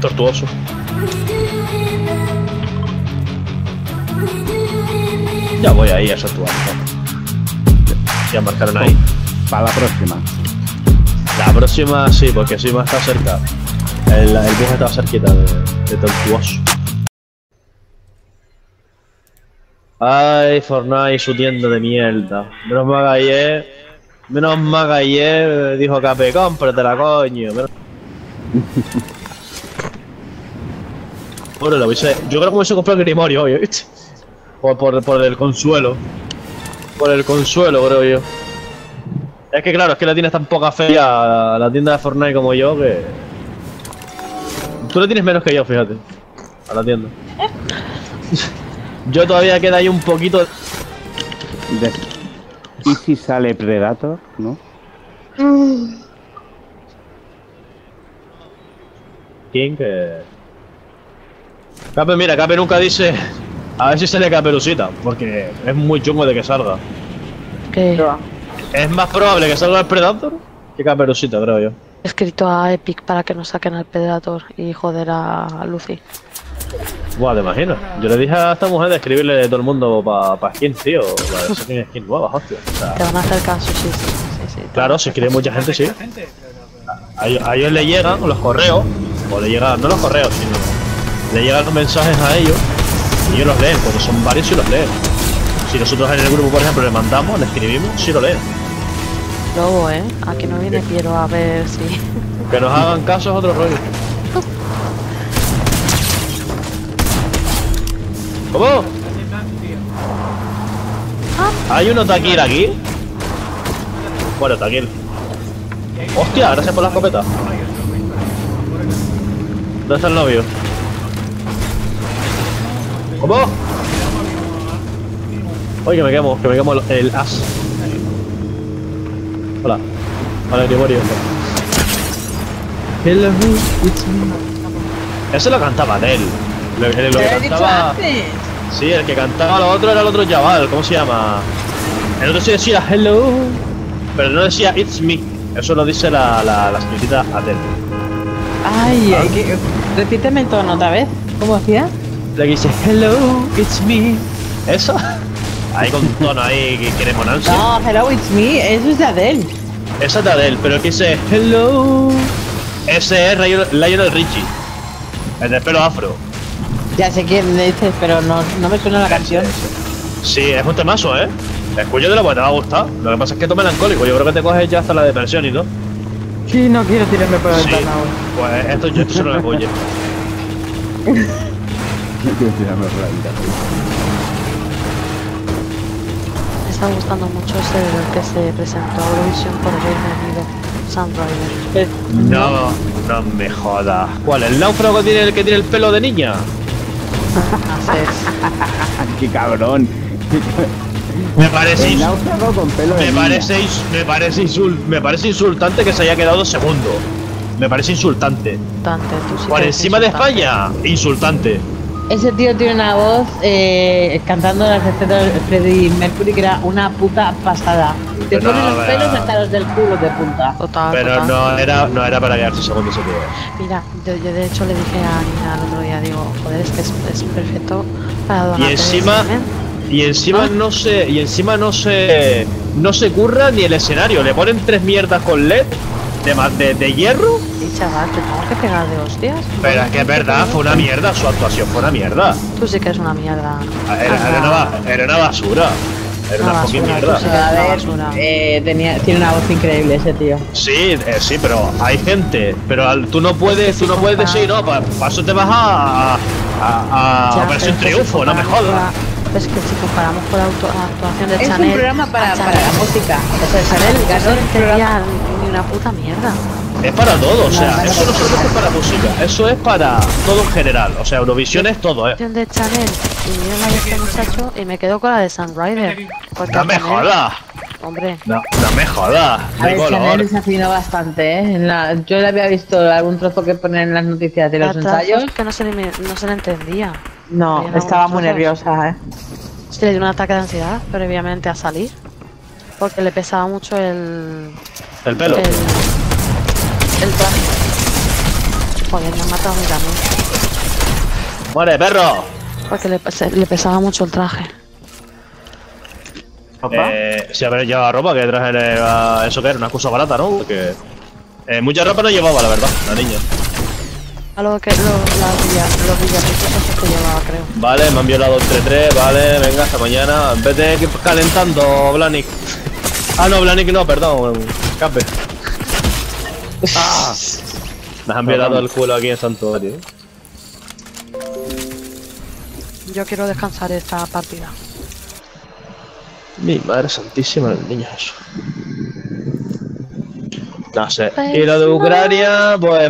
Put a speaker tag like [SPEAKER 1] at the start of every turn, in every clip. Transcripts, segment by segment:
[SPEAKER 1] Tortuoso. Ya voy ahí a Tortuoso. Ya marcaron ahí.
[SPEAKER 2] Para la próxima.
[SPEAKER 1] La próxima sí, porque sí más está cerca. El bus está cerquita de Tortuoso. Ay, Fortnite, su tienda de mierda. Menos mal que ayer dijo Cape, cómpratela, coño. Bueno, lo hubiese, yo creo que me hubiese comprado el Grimorio hoy, ¿viste? Por el consuelo. Por el consuelo, creo yo. Es que claro, es que la tienes tan poca fe a la tienda de Fortnite como yo que... Tú le tienes menos que yo, fíjate. A la tienda. Yo todavía queda ahí un poquito...
[SPEAKER 2] ¿Y si sale Predator, no?
[SPEAKER 1] ¿Quién que...? Cape, mira, Cape nunca dice... A ver si sale Caperucita, porque es muy chungo de que salga.
[SPEAKER 3] ¿Qué?
[SPEAKER 1] Es más probable que salga el Predator que Caperucita, creo yo.
[SPEAKER 3] He escrito a Epic para que nos saquen al Predator y joder a Lucy.
[SPEAKER 1] Buah, te imaginas. Yo le dije a esta mujer de escribirle a todo el mundo para skin, tío. Para que saquen skin nuevas, hostia. O sea,
[SPEAKER 3] Te van a hacer caso, sí.
[SPEAKER 1] claro, si escribe mucha gente, sí. A ellos le llegan los correos, o le llegan, no los correos, sino le llegan los mensajes a ellos y ellos los leen, porque son varios y los leen. Si nosotros en el grupo, por ejemplo, le mandamos, le escribimos, sí lo leen.
[SPEAKER 3] Lobo, aquí no viene Piero a ver si...
[SPEAKER 1] Que nos hagan caso es otro rollo. ¿Cómo? ¿Hay uno Taquil aquí? Bueno, Taquil. Hostia, gracias por la escopeta. ¿Dónde está el novio? ¿Cómo? Oye, que me quemo el as. Hola. Hola, Grimorio. Hello, it's me. Eso lo cantaba de él. Lo que cantaba... Sí, el que cantaba lo otro era el otro chaval, ¿cómo se llama? El otro sí decía hello, pero no decía it's me. Eso lo dice la señorita Adele.
[SPEAKER 4] Ay, repíteme el tono otra vez. ¿Cómo hacía?
[SPEAKER 1] La que dice hello, it's me. ¿Eso? Ahí con un tono ahí que quiere monarse.
[SPEAKER 4] No, hello, it's me, eso es de Adele.
[SPEAKER 1] Esa es de Adele, pero el que dice hello, ese es Lionel Richie. El del pelo afro.
[SPEAKER 4] Ya sé quién dices, pero no me suena la canción.
[SPEAKER 1] Sí, es un temazo, ¿eh? Escúchatelo porque te va a gustar. Lo que pasa es que esto es melancólico. Yo creo que te coges ya hasta la depresión y todo.
[SPEAKER 4] Sí, no quiero tirarme por la ventana ahora.
[SPEAKER 1] Pues esto se lo oye.
[SPEAKER 2] No quiero tirarme por la ventana.
[SPEAKER 3] Me está gustando mucho ese del que se presentó a Eurovisión por Reino Unido, Sunrider.
[SPEAKER 1] No me jodas. ¿Cuál? ¿El náufrago que tiene el pelo de niña?
[SPEAKER 3] Así es.
[SPEAKER 2] ¡Qué cabrón!
[SPEAKER 1] Me parece me parece insultante que se haya quedado segundo. Me parece insultante. Por encima de España, insultante.
[SPEAKER 4] Ese tío tiene una voz cantando las recetas de Freddie Mercury que era una puta pasada. Te
[SPEAKER 1] Pero
[SPEAKER 4] ponen
[SPEAKER 1] no,
[SPEAKER 4] los pelos hasta los del culo de punta.
[SPEAKER 1] Pero no era para quedarse segundo ese tío.
[SPEAKER 3] Mira, yo de hecho le dije a Nina el otro día, digo, joder, es que es perfecto para donar.
[SPEAKER 1] Y encima no se curra ni el escenario. Le ponen 3 mierdas con LED de hierro.
[SPEAKER 3] Sí, chaval, te tengo que pegar de hostias.
[SPEAKER 1] Pero es que es verdad, fue una mierda, su actuación fue una mierda.
[SPEAKER 3] Tú sí que eres una mierda.
[SPEAKER 1] Era una basura. Era una fucking mierda.
[SPEAKER 4] A ver, tiene una voz increíble ese tío.
[SPEAKER 1] Sí, pero hay gente. Pero tú no puedes decir, no, para eso te vas a Operación Triunfo, no me jodas.
[SPEAKER 3] Es que si comparamos con la actuación de
[SPEAKER 4] es
[SPEAKER 3] Chanel...
[SPEAKER 4] Es un programa para la música. O sea,
[SPEAKER 3] Chanel
[SPEAKER 4] ganó
[SPEAKER 3] no entendía ni una puta mierda.
[SPEAKER 1] Es para todo, o sea, eso no solo es para música, eso es para todo en general. O sea, Eurovisión es todo,
[SPEAKER 3] de Chanel y yo la de este muchacho y me quedo con la de Sunrider.
[SPEAKER 1] No me jodas.
[SPEAKER 3] Hombre.
[SPEAKER 1] No me jodas.
[SPEAKER 4] A ver, Chanel se afinó bastante, ¿eh? Yo le había visto algún trozo que ponen en las noticias de los ensayos.
[SPEAKER 3] Que no se le entendía.
[SPEAKER 4] No, estaba muy nerviosa, ¿eh?
[SPEAKER 3] Se le dio un ataque de ansiedad previamente a salir. Porque le pesaba mucho el
[SPEAKER 1] pelo.
[SPEAKER 3] El traje. Joder, me ha matado a mí también.
[SPEAKER 1] ¡Muere, perro!
[SPEAKER 3] Porque le pesaba mucho el traje.
[SPEAKER 1] Si haber llevado ropa, que traje eso que era una excusa barata, ¿no? Porque mucha ropa no llevaba, la verdad, la niña.
[SPEAKER 3] A lo que los villanitos esos que llevaba, creo.
[SPEAKER 1] Vale, me han violado entre 3, vale, venga, hasta mañana. Vete calentando, Blanik. Ah, no, Blanik no, perdón, escape. Nos han violado el culo aquí en Santuario.
[SPEAKER 3] Yo quiero descansar esta partida.
[SPEAKER 1] Mi madre santísima, el niño eso. No sé. Y lo de Ucrania, pues.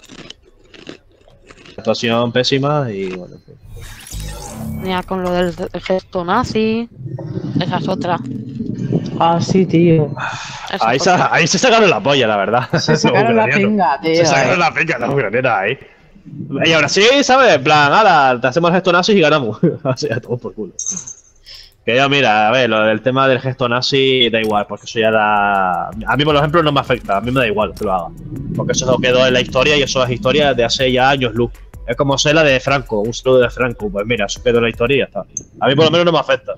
[SPEAKER 1] Situación pésima y bueno.
[SPEAKER 3] Mira, con lo del gesto nazi. Esa es otra.
[SPEAKER 4] Ah, sí, tío.
[SPEAKER 1] Ahí se sacaron la polla, la verdad.
[SPEAKER 4] Se sacaron la pinga, tío.
[SPEAKER 1] Se sacaron la pinga los ucranianos ahí. Y ahora sí, ¿sabes? En plan, ala, te hacemos el gesto nazi y ganamos. Así a todos por culo. Que yo, mira, a ver, lo del tema del gesto nazi da igual, porque eso ya da. A mí, por ejemplo, no me afecta, a mí me da igual que lo haga. Porque eso no quedó en la historia y eso es historia de hace ya años luz. Es como ser la de Franco, un saludo de Franco. Pues mira, eso quedó en la historia y ya está. A mí, por lo menos, no me afecta.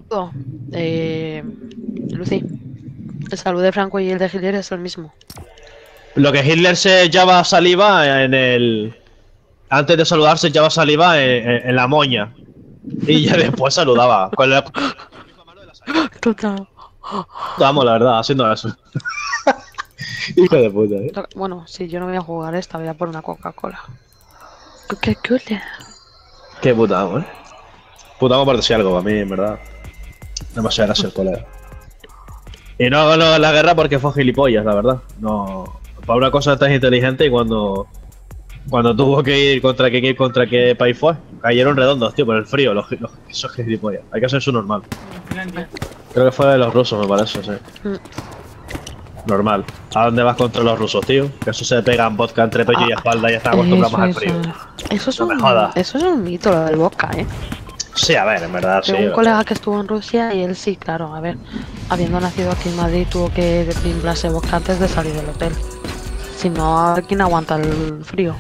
[SPEAKER 3] Lucy, el salud de Franco y el de Hitler es el mismo.
[SPEAKER 1] Lo que Hitler se echaba saliva en el. Antes de saludar se echaba saliva en la moña. Y ya después saludaba. Con la.
[SPEAKER 3] Total.
[SPEAKER 1] Vamos, la verdad, haciendo eso. Hijo de puta,
[SPEAKER 3] Bueno, si yo no voy a jugar esta, voy a por una Coca-Cola. ¡Qué cool!
[SPEAKER 1] Qué putamo, Putamo por decir algo, a mí, en verdad. Demasiado gracia el colega. Y no ganó la guerra porque fue gilipollas, la verdad. No. Para una cosa tan inteligente y cuando tuvo que ir contra qué país fue, cayeron redondos, tío, por el frío, esos gilipollas. Hay que hacer su normal. Creo que fue de los rusos, me parece, sí. Normal. ¿A dónde vas contra los rusos, tío? Que eso se pegan vodka entre pecho y espalda y ya están acostumbrados al frío.
[SPEAKER 3] Eso es,
[SPEAKER 1] no me jodas.
[SPEAKER 3] Eso es un mito, lo del vodka,
[SPEAKER 1] Sí, a ver, en verdad, sí.
[SPEAKER 3] Tengo un colega que estuvo en Rusia y él sí, claro, a ver, habiendo nacido aquí en Madrid, tuvo que brindarse vodka antes de salir del hotel. Si no, ¿quién aguanta el frío?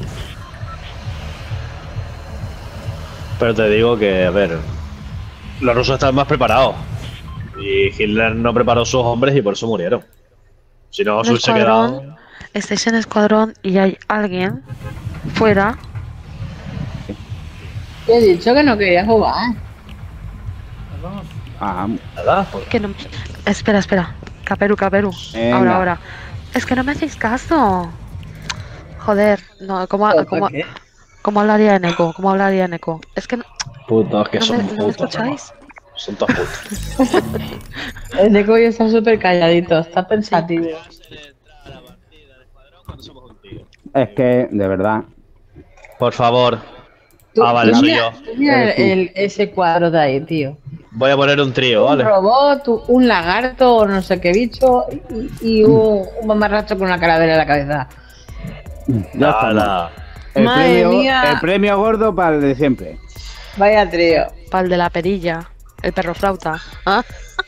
[SPEAKER 1] Pero te digo que, a ver, los rusos están más preparados. Y Hitler no preparó sus hombres y por eso murieron. Si no, se hubiese quedado.
[SPEAKER 3] Estáis en escuadrón y hay alguien fuera.
[SPEAKER 4] Te he dicho que no quería jugar.
[SPEAKER 1] ¿Verdad?
[SPEAKER 3] Que no... Espera. Caperu.
[SPEAKER 2] Venga.
[SPEAKER 3] Ahora. Es que no me hacéis caso. Joder, no, ¿cómo hablaría en eco? ¿Cómo hablaría en eco? Es que no...
[SPEAKER 1] Putos, que son
[SPEAKER 3] ¿No
[SPEAKER 1] putos.
[SPEAKER 3] me escucháis?
[SPEAKER 1] Son todos putos.
[SPEAKER 4] El Neko ya está súper calladito, está pensativo.
[SPEAKER 2] Es que, de verdad.
[SPEAKER 1] Por favor. Vale, soy yo.
[SPEAKER 4] Mira ese cuadro de ahí, tío.
[SPEAKER 1] Voy a poner un trío, ¿vale?
[SPEAKER 4] Un robot, un lagarto o no sé qué bicho y un mamarracho con una calavera en la cabeza.
[SPEAKER 2] Ya está.
[SPEAKER 1] Nada.
[SPEAKER 4] Madre mía.
[SPEAKER 2] El premio gordo para el de siempre.
[SPEAKER 4] Vaya trío.
[SPEAKER 3] Para el de la perilla, el perro flauta. ¿Ah?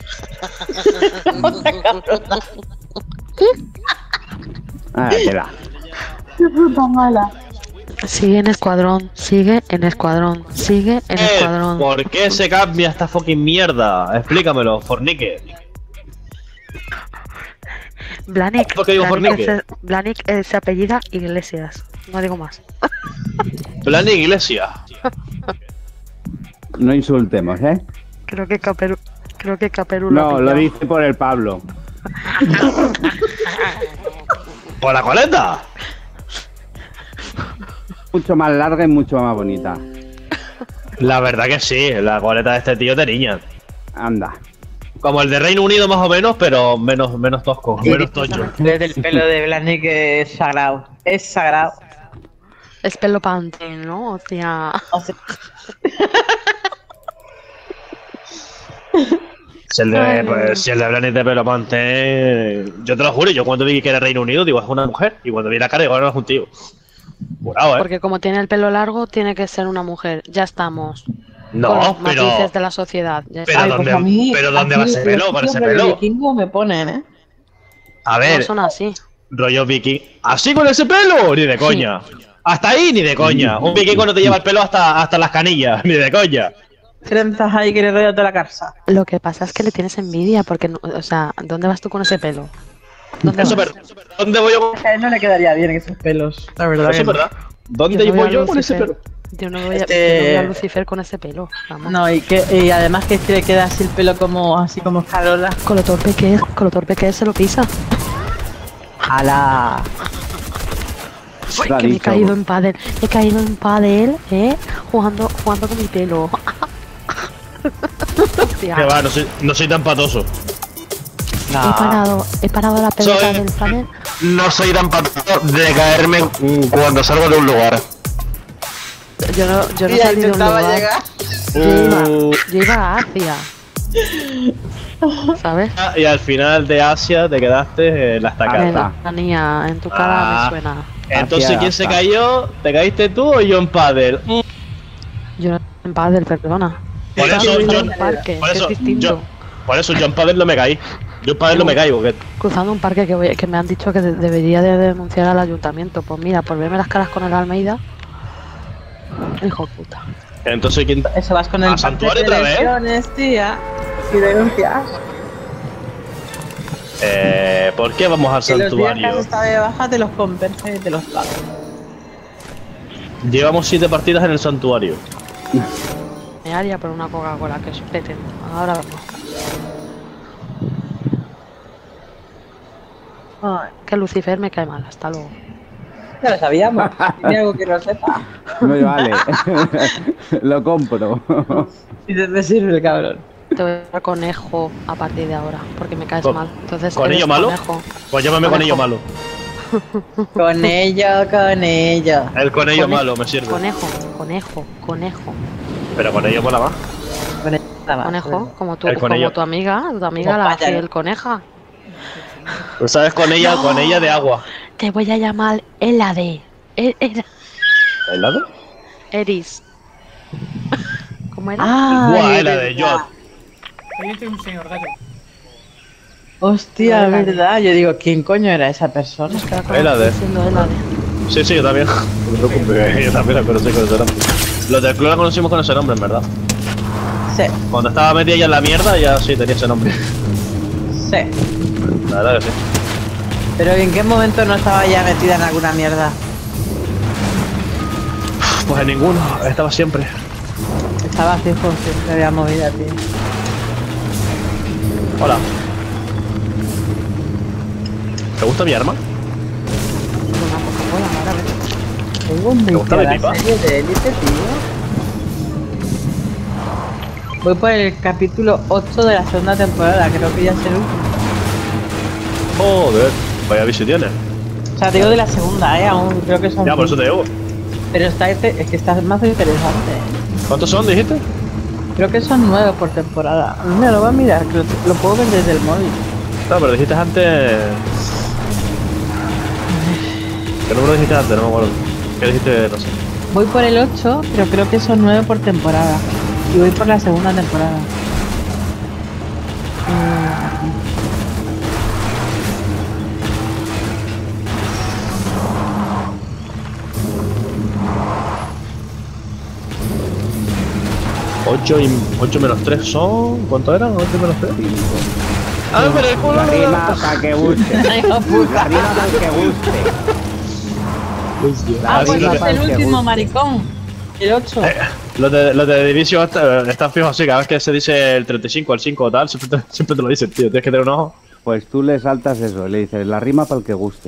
[SPEAKER 2] Tela.
[SPEAKER 4] Qué puta mala.
[SPEAKER 3] Sigue en escuadrón.
[SPEAKER 1] ¿Por qué se cambia esta fucking mierda? Explícamelo, fornique.
[SPEAKER 3] Blanik.
[SPEAKER 1] ¿Por qué digo fornique?
[SPEAKER 3] Blanik se apellida Iglesias. No digo más.
[SPEAKER 1] Plan de iglesia.
[SPEAKER 2] No insultemos, ¿eh?
[SPEAKER 3] Creo que Caperu
[SPEAKER 2] No, lo dice por el Pablo.
[SPEAKER 1] ¿Por la coleta?
[SPEAKER 2] Mucho más larga y mucho más bonita.
[SPEAKER 1] La verdad que sí, la coleta de este tío te niña.
[SPEAKER 2] Anda.
[SPEAKER 1] Como el de Reino Unido más o menos, pero menos tosco, menos tocho.
[SPEAKER 4] Desde el pelo de Blanik es sagrado. Es sagrado.
[SPEAKER 3] Es pelo Pantene, ¿no? O sea...
[SPEAKER 1] Si el de Blanik de pelo Pantene, yo te lo juro, yo cuando vi que era Reino Unido, digo, es una mujer. Y cuando vi la cara, digo, no, es un tío. Jurado,
[SPEAKER 3] Porque como tiene el pelo largo, tiene que ser una mujer. Ya estamos.
[SPEAKER 1] No,
[SPEAKER 3] con los
[SPEAKER 1] pero...
[SPEAKER 3] matices de la sociedad. Ya
[SPEAKER 1] Pero
[SPEAKER 3] está.
[SPEAKER 1] ¿dónde va ese pelo? Con ese pelo.
[SPEAKER 4] Vikingo me ponen, ¿eh?
[SPEAKER 1] A ver,
[SPEAKER 3] No son así.
[SPEAKER 1] rollo viking. ¿Así con ese pelo? Ni de coña. Hasta ahí ni de coña. Un vikingo no te lleva el pelo hasta las canillas, ni de coña.
[SPEAKER 5] Trenzas ahí que le rollo toda la casa.
[SPEAKER 3] Lo que pasa es que le tienes envidia porque, o sea, ¿dónde vas tú con ese pelo? ¿Dónde
[SPEAKER 1] Eso
[SPEAKER 3] vas?
[SPEAKER 1] es verdad. ¿Dónde voy yo con
[SPEAKER 5] A él no le quedaría bien esos pelos, la verdad.
[SPEAKER 1] Eso es verdad. ¿Dónde
[SPEAKER 3] Yo no
[SPEAKER 1] voy
[SPEAKER 3] veo a
[SPEAKER 1] yo con ese
[SPEAKER 3] Lucifer.
[SPEAKER 1] pelo?
[SPEAKER 3] Yo no voy a,
[SPEAKER 5] Este-
[SPEAKER 3] yo no veo a Lucifer con ese pelo. Vamos.
[SPEAKER 5] No, y además que le queda así el pelo como así como Carola.
[SPEAKER 3] Con lo torpe que es, se lo pisa.
[SPEAKER 5] ¡Hala!
[SPEAKER 3] Uy,
[SPEAKER 2] Lo ha
[SPEAKER 3] que me he
[SPEAKER 2] dicho.
[SPEAKER 3] caído en pádel. He caído en pádel, jugando con mi pelo. Hostia.
[SPEAKER 1] Que va, no soy tan patoso.
[SPEAKER 3] He parado la pelota
[SPEAKER 1] Soy-
[SPEAKER 3] del pádel.
[SPEAKER 1] No soy tan patoso de caerme cuando salgo de un lugar.
[SPEAKER 3] Yo no
[SPEAKER 5] Y
[SPEAKER 3] salí de un
[SPEAKER 5] intentaba
[SPEAKER 3] lugar.
[SPEAKER 5] llegar.
[SPEAKER 3] Yo iba a Asia. ¿Sabes?
[SPEAKER 1] Y al final de Asia te quedaste en la estacada.
[SPEAKER 2] Anda.
[SPEAKER 3] Manía, en tu cara me suena.
[SPEAKER 1] Entonces,
[SPEAKER 2] Hacia
[SPEAKER 1] ¿quién se
[SPEAKER 2] hasta.
[SPEAKER 1] cayó? ¿Te caíste tú o yo en pádel?
[SPEAKER 3] Yo no en pádel, perdona.
[SPEAKER 1] Por
[SPEAKER 3] Estaba
[SPEAKER 1] eso
[SPEAKER 3] cruzando
[SPEAKER 1] yo-
[SPEAKER 3] un parque,
[SPEAKER 1] por
[SPEAKER 3] que
[SPEAKER 1] eso
[SPEAKER 3] es distinto.
[SPEAKER 1] Por eso yo en pádel no me caí. Yo en pádel no me caigo. Que...
[SPEAKER 3] Cruzando un parque que me han dicho que debería de denunciar al ayuntamiento. Pues mira, por verme las caras con el Almeida. Hijo de puta.
[SPEAKER 1] Entonces, ¿quién?
[SPEAKER 5] Eso vas con el
[SPEAKER 1] ¿A Santuario otra vez?
[SPEAKER 5] lesiones, tía. Y denuncias.
[SPEAKER 1] ¿Por qué vamos al
[SPEAKER 5] Que los días que has
[SPEAKER 1] santuario?
[SPEAKER 5] estado de baja te los compensa y te los pago.
[SPEAKER 1] Llevamos 7 partidas en el santuario.
[SPEAKER 3] Me haría por una Coca-Cola que es pretendo. Ahora vamos.
[SPEAKER 5] Ay,
[SPEAKER 3] Que Lucifer me cae mal. Hasta luego.
[SPEAKER 5] ya lo sabíamos. Tiene algo que no sepa.
[SPEAKER 2] No vale. Lo compro.
[SPEAKER 5] Y te sirve el cabrón.
[SPEAKER 3] Te voy a dar conejo a partir de ahora. Porque me caes
[SPEAKER 1] Con-
[SPEAKER 3] mal. Entonces,
[SPEAKER 1] ¿Conillo
[SPEAKER 3] eres
[SPEAKER 1] malo?
[SPEAKER 3] conejo.
[SPEAKER 1] Pues llámame
[SPEAKER 3] Conejo.
[SPEAKER 1] conillo malo.
[SPEAKER 5] Con ello.
[SPEAKER 1] El conillo
[SPEAKER 3] Cone-
[SPEAKER 1] malo me sirve.
[SPEAKER 3] Conejo.
[SPEAKER 1] Pero conillo mola más.
[SPEAKER 5] Con ello nada más.
[SPEAKER 3] Conejo, como
[SPEAKER 1] El conillo.
[SPEAKER 3] tu amiga
[SPEAKER 5] Como
[SPEAKER 3] la
[SPEAKER 5] pájaro.
[SPEAKER 3] fiel coneja.
[SPEAKER 1] Tú sabes con ella de agua.
[SPEAKER 3] Te voy a llamar Elade.
[SPEAKER 1] ¿Helado?
[SPEAKER 3] Eris. ¿Cómo era?
[SPEAKER 5] Ah,
[SPEAKER 1] Buah, la de Jot.
[SPEAKER 6] Yo soy un señor gato.
[SPEAKER 5] Hostia,
[SPEAKER 3] Elade.
[SPEAKER 5] verdad. Yo digo, ¿quién coño era esa persona?
[SPEAKER 1] Elade.
[SPEAKER 3] Diciendo Elade.
[SPEAKER 1] Sí, yo también. No te preocupes, yo también la conocí con ese nombre. Los del club la conocimos con ese nombre, en verdad.
[SPEAKER 5] Sí,
[SPEAKER 1] Cuando estaba metida ya en la mierda, ya sí tenía ese nombre.
[SPEAKER 5] sí.
[SPEAKER 1] La verdad que sí.
[SPEAKER 5] Pero ¿en qué momento no estaba ya metida en alguna mierda?
[SPEAKER 1] Pues en ninguno, estaba siempre.
[SPEAKER 5] Estaba fijo, siempre había movida, tío.
[SPEAKER 1] Hola. ¿Te gusta mi arma?
[SPEAKER 3] Una Coca-Cola, ahora ves.
[SPEAKER 5] Tengo un
[SPEAKER 1] ¿Te gusta
[SPEAKER 5] vicio
[SPEAKER 1] la
[SPEAKER 5] a la
[SPEAKER 1] pipa?
[SPEAKER 5] serie de Élite, tío. Voy por el capítulo 8 de la segunda temporada, creo que ya es el último.
[SPEAKER 1] Joder, vaya bici tiene.
[SPEAKER 5] O sea, te digo de la segunda, aún creo que son...
[SPEAKER 1] Ya, por eso te digo.
[SPEAKER 5] Pero es que está más interesante.
[SPEAKER 1] ¿Cuántos son, dijiste?
[SPEAKER 5] Creo que son 9 por temporada. Mira, lo voy a mirar, que lo puedo ver desde el móvil.
[SPEAKER 1] No, pero dijiste antes... ¿Qué número dijiste antes? No me acuerdo. ¿Qué dijiste? No sé.
[SPEAKER 5] Voy por el 8, pero creo que son 9 por temporada. Y voy por la segunda temporada.
[SPEAKER 1] Ocho menos 3 son... ¿Cuánto eran? 8 menos 3. ¡Ah, pero el culo!
[SPEAKER 2] La rima para que guste.
[SPEAKER 5] ¡Ay, hijo de puta!
[SPEAKER 2] La rima para que guste.
[SPEAKER 5] Ah,
[SPEAKER 1] Ah,
[SPEAKER 5] pues
[SPEAKER 1] sí,
[SPEAKER 5] es
[SPEAKER 2] para
[SPEAKER 5] el
[SPEAKER 2] que
[SPEAKER 5] último,
[SPEAKER 2] guste.
[SPEAKER 5] maricón. El 8.
[SPEAKER 1] Los de Division están fijos así, cada vez que se dice el 35, el 5 o tal, siempre te lo dicen, tío. Tienes que tener un ojo.
[SPEAKER 2] Pues tú le saltas eso, le dices la rima para el que guste.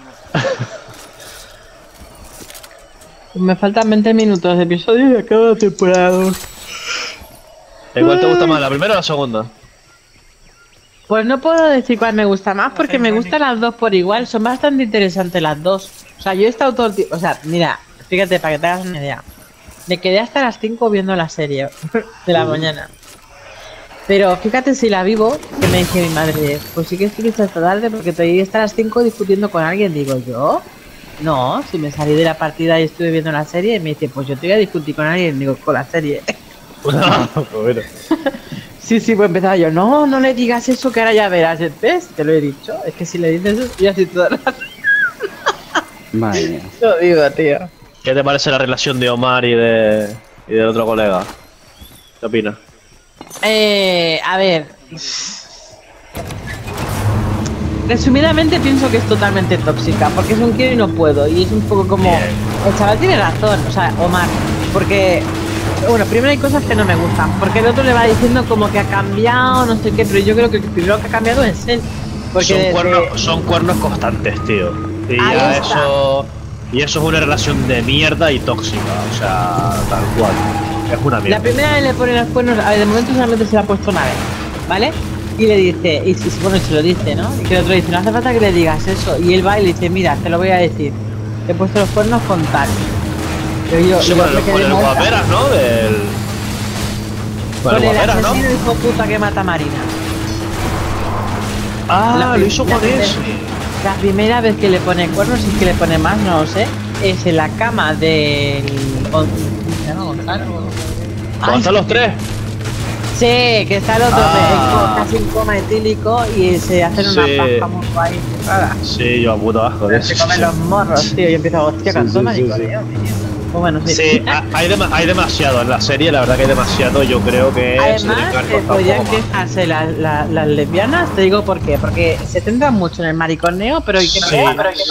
[SPEAKER 5] Me faltan 20 minutos de episodio y acaba la temporada 2.
[SPEAKER 1] ¿Cuál te gusta más, la primera o la segunda?
[SPEAKER 5] Pues no puedo decir cuál me gusta más porque me gustan las dos por igual. Son bastante interesantes las dos. O sea, yo he estado todo el tiempo... O sea, mira, fíjate, para que te hagas una idea. Me quedé hasta las 5 viendo la serie de la mañana. Pero fíjate si la vivo, que me dice mi madre, pues sí que estuviste hasta tarde porque te iba hasta las 5 discutiendo con alguien. Digo, ¿yo? No, si me salí de la partida y estuve viendo la serie, y me dice, pues yo te voy a discutir con alguien. Digo, con la serie.
[SPEAKER 1] Pues bueno.
[SPEAKER 5] Sí, pues empezaba yo, no le digas eso que ahora ya verás, ¿ves? Te lo he dicho, es que si le dices eso, yo así todo el rato
[SPEAKER 2] Madre mía.
[SPEAKER 5] lo digo, tío.
[SPEAKER 1] ¿Qué te parece la relación de Omar y del otro colega? ¿Qué opinas?
[SPEAKER 5] A ver. Resumidamente pienso que es totalmente tóxica, porque es un quiero y no puedo, y es un poco como...
[SPEAKER 1] Bien.
[SPEAKER 5] El chaval tiene razón, o sea, Omar, porque... Bueno, primero hay cosas que no me gustan, porque el otro le va diciendo como que ha cambiado, no sé qué, pero yo creo que el primero que ha cambiado es él. Porque
[SPEAKER 1] Son cuernos constantes, tío. Y
[SPEAKER 5] Ahí
[SPEAKER 1] ya
[SPEAKER 5] está.
[SPEAKER 1] eso es una relación de mierda y tóxica, o sea, tal cual. Es una
[SPEAKER 5] La
[SPEAKER 1] mierda.
[SPEAKER 5] primera vez le pone los cuernos, a ver, de momento solamente se la ha puesto una vez, ¿vale? Y le dice, y bueno, se lo dice, ¿no? Y que el otro dice, no hace falta que le digas eso. Y él va y le dice, mira, te lo voy a decir. Te he puesto los cuernos con tal. Pero yo,
[SPEAKER 1] Sí,
[SPEAKER 5] yo
[SPEAKER 1] con
[SPEAKER 5] me
[SPEAKER 1] el
[SPEAKER 5] quedé muerta.
[SPEAKER 1] guaperas, ¿no? Con
[SPEAKER 5] Con
[SPEAKER 1] el
[SPEAKER 5] el
[SPEAKER 1] guaperas, ¿no?
[SPEAKER 5] asesino hijo puta que mata a Marina.
[SPEAKER 1] Ah, lo hizo con
[SPEAKER 5] primera-
[SPEAKER 1] ese.
[SPEAKER 5] La primera vez que le pone cuernos y que le pone más, no lo sé, es en la cama del... ¿Cómo se llama? ¿Gonzalo?
[SPEAKER 1] ¿Cómo están los tres?
[SPEAKER 5] Sí, que está el otro
[SPEAKER 1] Ah.
[SPEAKER 5] casi en coma etílico y se hacen una
[SPEAKER 1] Sí.
[SPEAKER 5] paja muy guay. Rara.
[SPEAKER 1] Sí, yo a puto asco de
[SPEAKER 5] Se
[SPEAKER 1] eso.
[SPEAKER 5] comen los morros, tío, y empiezo, hostia, cantó mariconeo, tío. Pues bueno, sí.
[SPEAKER 1] Sí, hay demasiado en la serie, la verdad que hay demasiado, yo creo que se
[SPEAKER 5] Además,
[SPEAKER 1] tiene que haber cortado un
[SPEAKER 5] podrían
[SPEAKER 1] poco más.
[SPEAKER 5] quejarse las lesbianas, te digo por qué, porque se centran mucho en el mariconeo, pero hay que
[SPEAKER 1] Sí,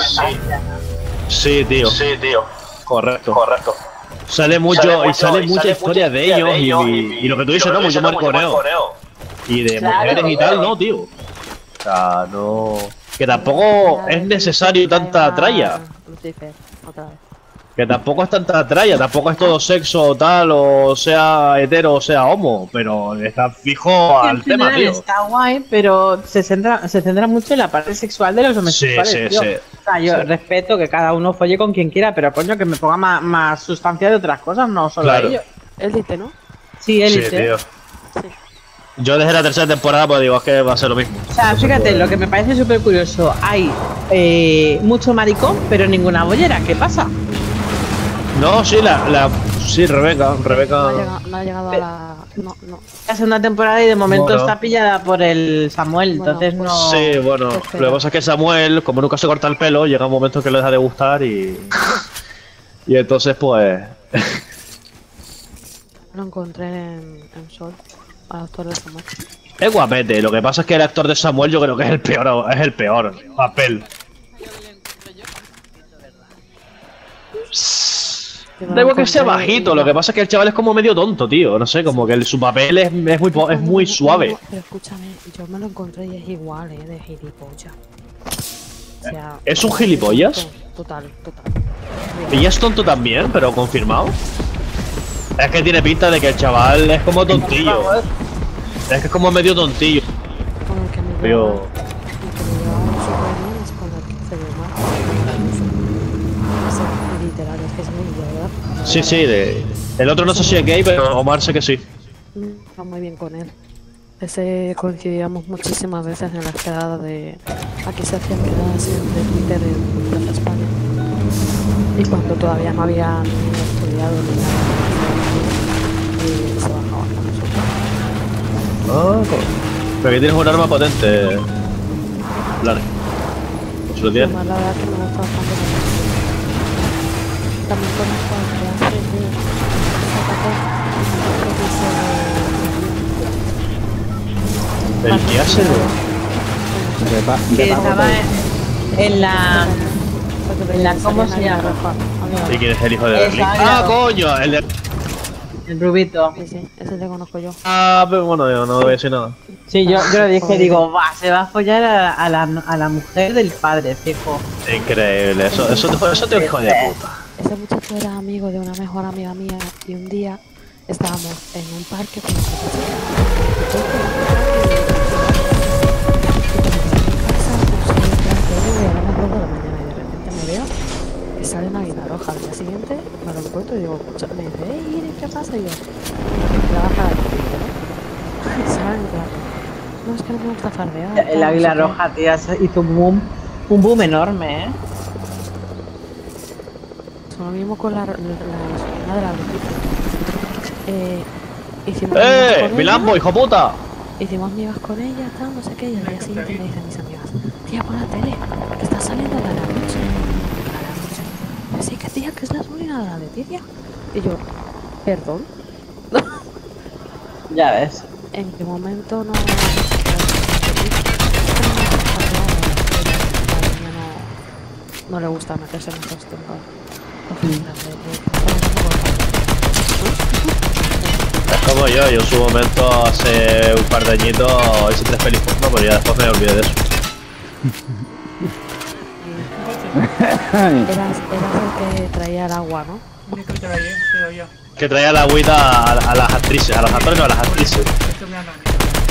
[SPEAKER 1] Sí, tío. Correcto. Sale mucho, sale mucha historia de ellos y lo que tú dices, ¿no? Mucho mariconeo. Y de
[SPEAKER 5] Claro.
[SPEAKER 1] mujeres y tal, ¿no, tío? O sea, no... Que tampoco es necesario tanta tralla.
[SPEAKER 3] Lucifer, otra vez.
[SPEAKER 1] Que tampoco es tanta tralla, tampoco es todo sexo o tal, o sea hetero o sea homo, pero está fijo
[SPEAKER 5] En
[SPEAKER 1] al tema,
[SPEAKER 5] general
[SPEAKER 1] tío.
[SPEAKER 5] está guay, pero se centra mucho en la parte sexual de los homosexuales,
[SPEAKER 1] Sí,
[SPEAKER 5] tío.
[SPEAKER 1] sí.
[SPEAKER 5] O sea, yo respeto que cada uno folle con quien quiera, pero coño, que me ponga más sustancia de otras cosas, no solo
[SPEAKER 1] Claro.
[SPEAKER 5] ellos.
[SPEAKER 3] Élite, ¿no?
[SPEAKER 5] Sí,
[SPEAKER 1] Sí,
[SPEAKER 5] élite.
[SPEAKER 1] tío.
[SPEAKER 3] Sí.
[SPEAKER 1] Yo desde la tercera temporada pues digo, es que va a ser lo mismo.
[SPEAKER 5] O sea, fíjate, lo que me parece súper curioso, hay mucho maricón, pero ninguna bollera. ¿Qué pasa?
[SPEAKER 1] No, sí, sí, Rebeca.
[SPEAKER 3] No ha llegado a la... No.
[SPEAKER 5] La segunda temporada y de momento
[SPEAKER 1] Bueno.
[SPEAKER 5] está pillada por el Samuel,
[SPEAKER 3] Bueno,
[SPEAKER 5] entonces
[SPEAKER 3] pues
[SPEAKER 5] no...
[SPEAKER 1] Sí, bueno,
[SPEAKER 3] Espera.
[SPEAKER 1] lo que pasa es que Samuel, como nunca se corta el pelo, llega un momento que le deja de gustar y... Y entonces pues...
[SPEAKER 3] Lo encontré en Sol, al actor de Samuel.
[SPEAKER 1] Es guapete, lo que pasa es que el actor de Samuel yo creo que es el peor papel. Da igual que sea bajito, lo que pasa es que el chaval es como medio tonto, tío. No sé, como que su papel es muy suave.
[SPEAKER 3] Pero escúchame, yo me lo encontré y es igual, de gilipollas. O sea,
[SPEAKER 1] ¿Es un gilipollas?
[SPEAKER 3] Total.
[SPEAKER 1] Y es tonto también, pero confirmado. Es que tiene pinta de que el chaval es como tontillo. Es que es como medio tontillo.
[SPEAKER 3] Con el que me
[SPEAKER 1] Pero...
[SPEAKER 3] llevaba súper bien es con el que se ve mal. O sea, literal, es que es muy bien, ¿verdad?
[SPEAKER 1] Sí, el otro no sé si es gay, pero Omar sé que sí.
[SPEAKER 3] Está muy bien con él. Ese coincidíamos muchísimas veces en las quedadas de... Aquí se hacían quedadas de Twitter en Plaza España. Y cuando todavía no había ni estudiado ni nada, y se bajaba con nosotros.
[SPEAKER 1] Pero aquí tienes un arma potente. Claro. ¿Se lo tienes?
[SPEAKER 3] Además, la verdad es que me gusta bastante. También conozco al que hace
[SPEAKER 1] ¿El que hace?
[SPEAKER 5] Que estaba en la... ¿cómo se llama?
[SPEAKER 1] ¿Y quién es el hijo de Berlín?
[SPEAKER 5] Esa,
[SPEAKER 1] ¡Ah,
[SPEAKER 5] claro.
[SPEAKER 1] coño! El de...
[SPEAKER 5] El rubito.
[SPEAKER 3] Sí, ese le conozco yo.
[SPEAKER 1] Ah, pero bueno, yo no voy a decir nada.
[SPEAKER 5] Sí, yo le dije, digo, va, se va a follar a la mujer del padre, fijo.
[SPEAKER 1] Increíble, eso te hijo de puta.
[SPEAKER 3] Ese muchacho era amigo de una mejor amiga mía y un día estábamos en un parque con que sale una vida roja. Al día siguiente me lo encuentro y digo, me dice, hey, Iris, ¿qué pasa? Y yo, trabaja y sale en plan, no, es que no me gusta fardear.
[SPEAKER 5] El águila roja, tía, hizo un boom enorme, ¿eh?
[SPEAKER 3] Lo mismo con la sobrina de la hicimos
[SPEAKER 1] ¡Milambo, hijo puta!
[SPEAKER 3] hicimos amigas con ella, tal, no sé qué, y al día siguiente me dicen mis amigas, tía, pon la tele, que está saliendo la noche. Sí, que tía, que es la sobrina de la Leticia. Y yo, perdón,
[SPEAKER 5] Ya ves.
[SPEAKER 3] ¿en qué momento no? No le gusta meterse en estos temas.
[SPEAKER 1] Es como yo en su momento hace un par de añitos hice 3 pelis porno, pero ya después me olvidé de eso.
[SPEAKER 3] Eras el que traía el agua, ¿no?
[SPEAKER 6] Un que te lo llevo yo.
[SPEAKER 1] Que traía la agüita a las actrices, a los actores no, a las actrices.
[SPEAKER 6] Estoy mirando a mí.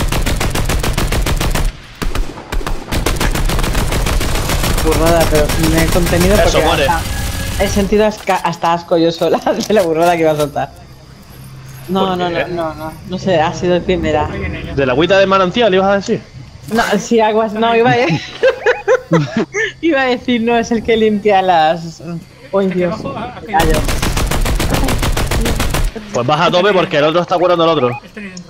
[SPEAKER 5] Burrada, pero en el contenido
[SPEAKER 1] Eso,
[SPEAKER 5] porque
[SPEAKER 1] muere.
[SPEAKER 5] he sentido hasta asco yo sola de la burrada que iba a soltar. No,
[SPEAKER 1] ¿Por qué?
[SPEAKER 5] no sé, ha sido efímera.
[SPEAKER 6] Ahí viene ella.
[SPEAKER 1] ¿De la agüita de manantial ibas a decir?
[SPEAKER 5] No, sí, aguas, no, iba a decir, no, es el que limpia las... ¡Uy, Dios!
[SPEAKER 6] abajo, aquí.
[SPEAKER 5] Callo.
[SPEAKER 1] Pues vas a tope porque el otro está curando al otro.
[SPEAKER 6] Estoy dentro.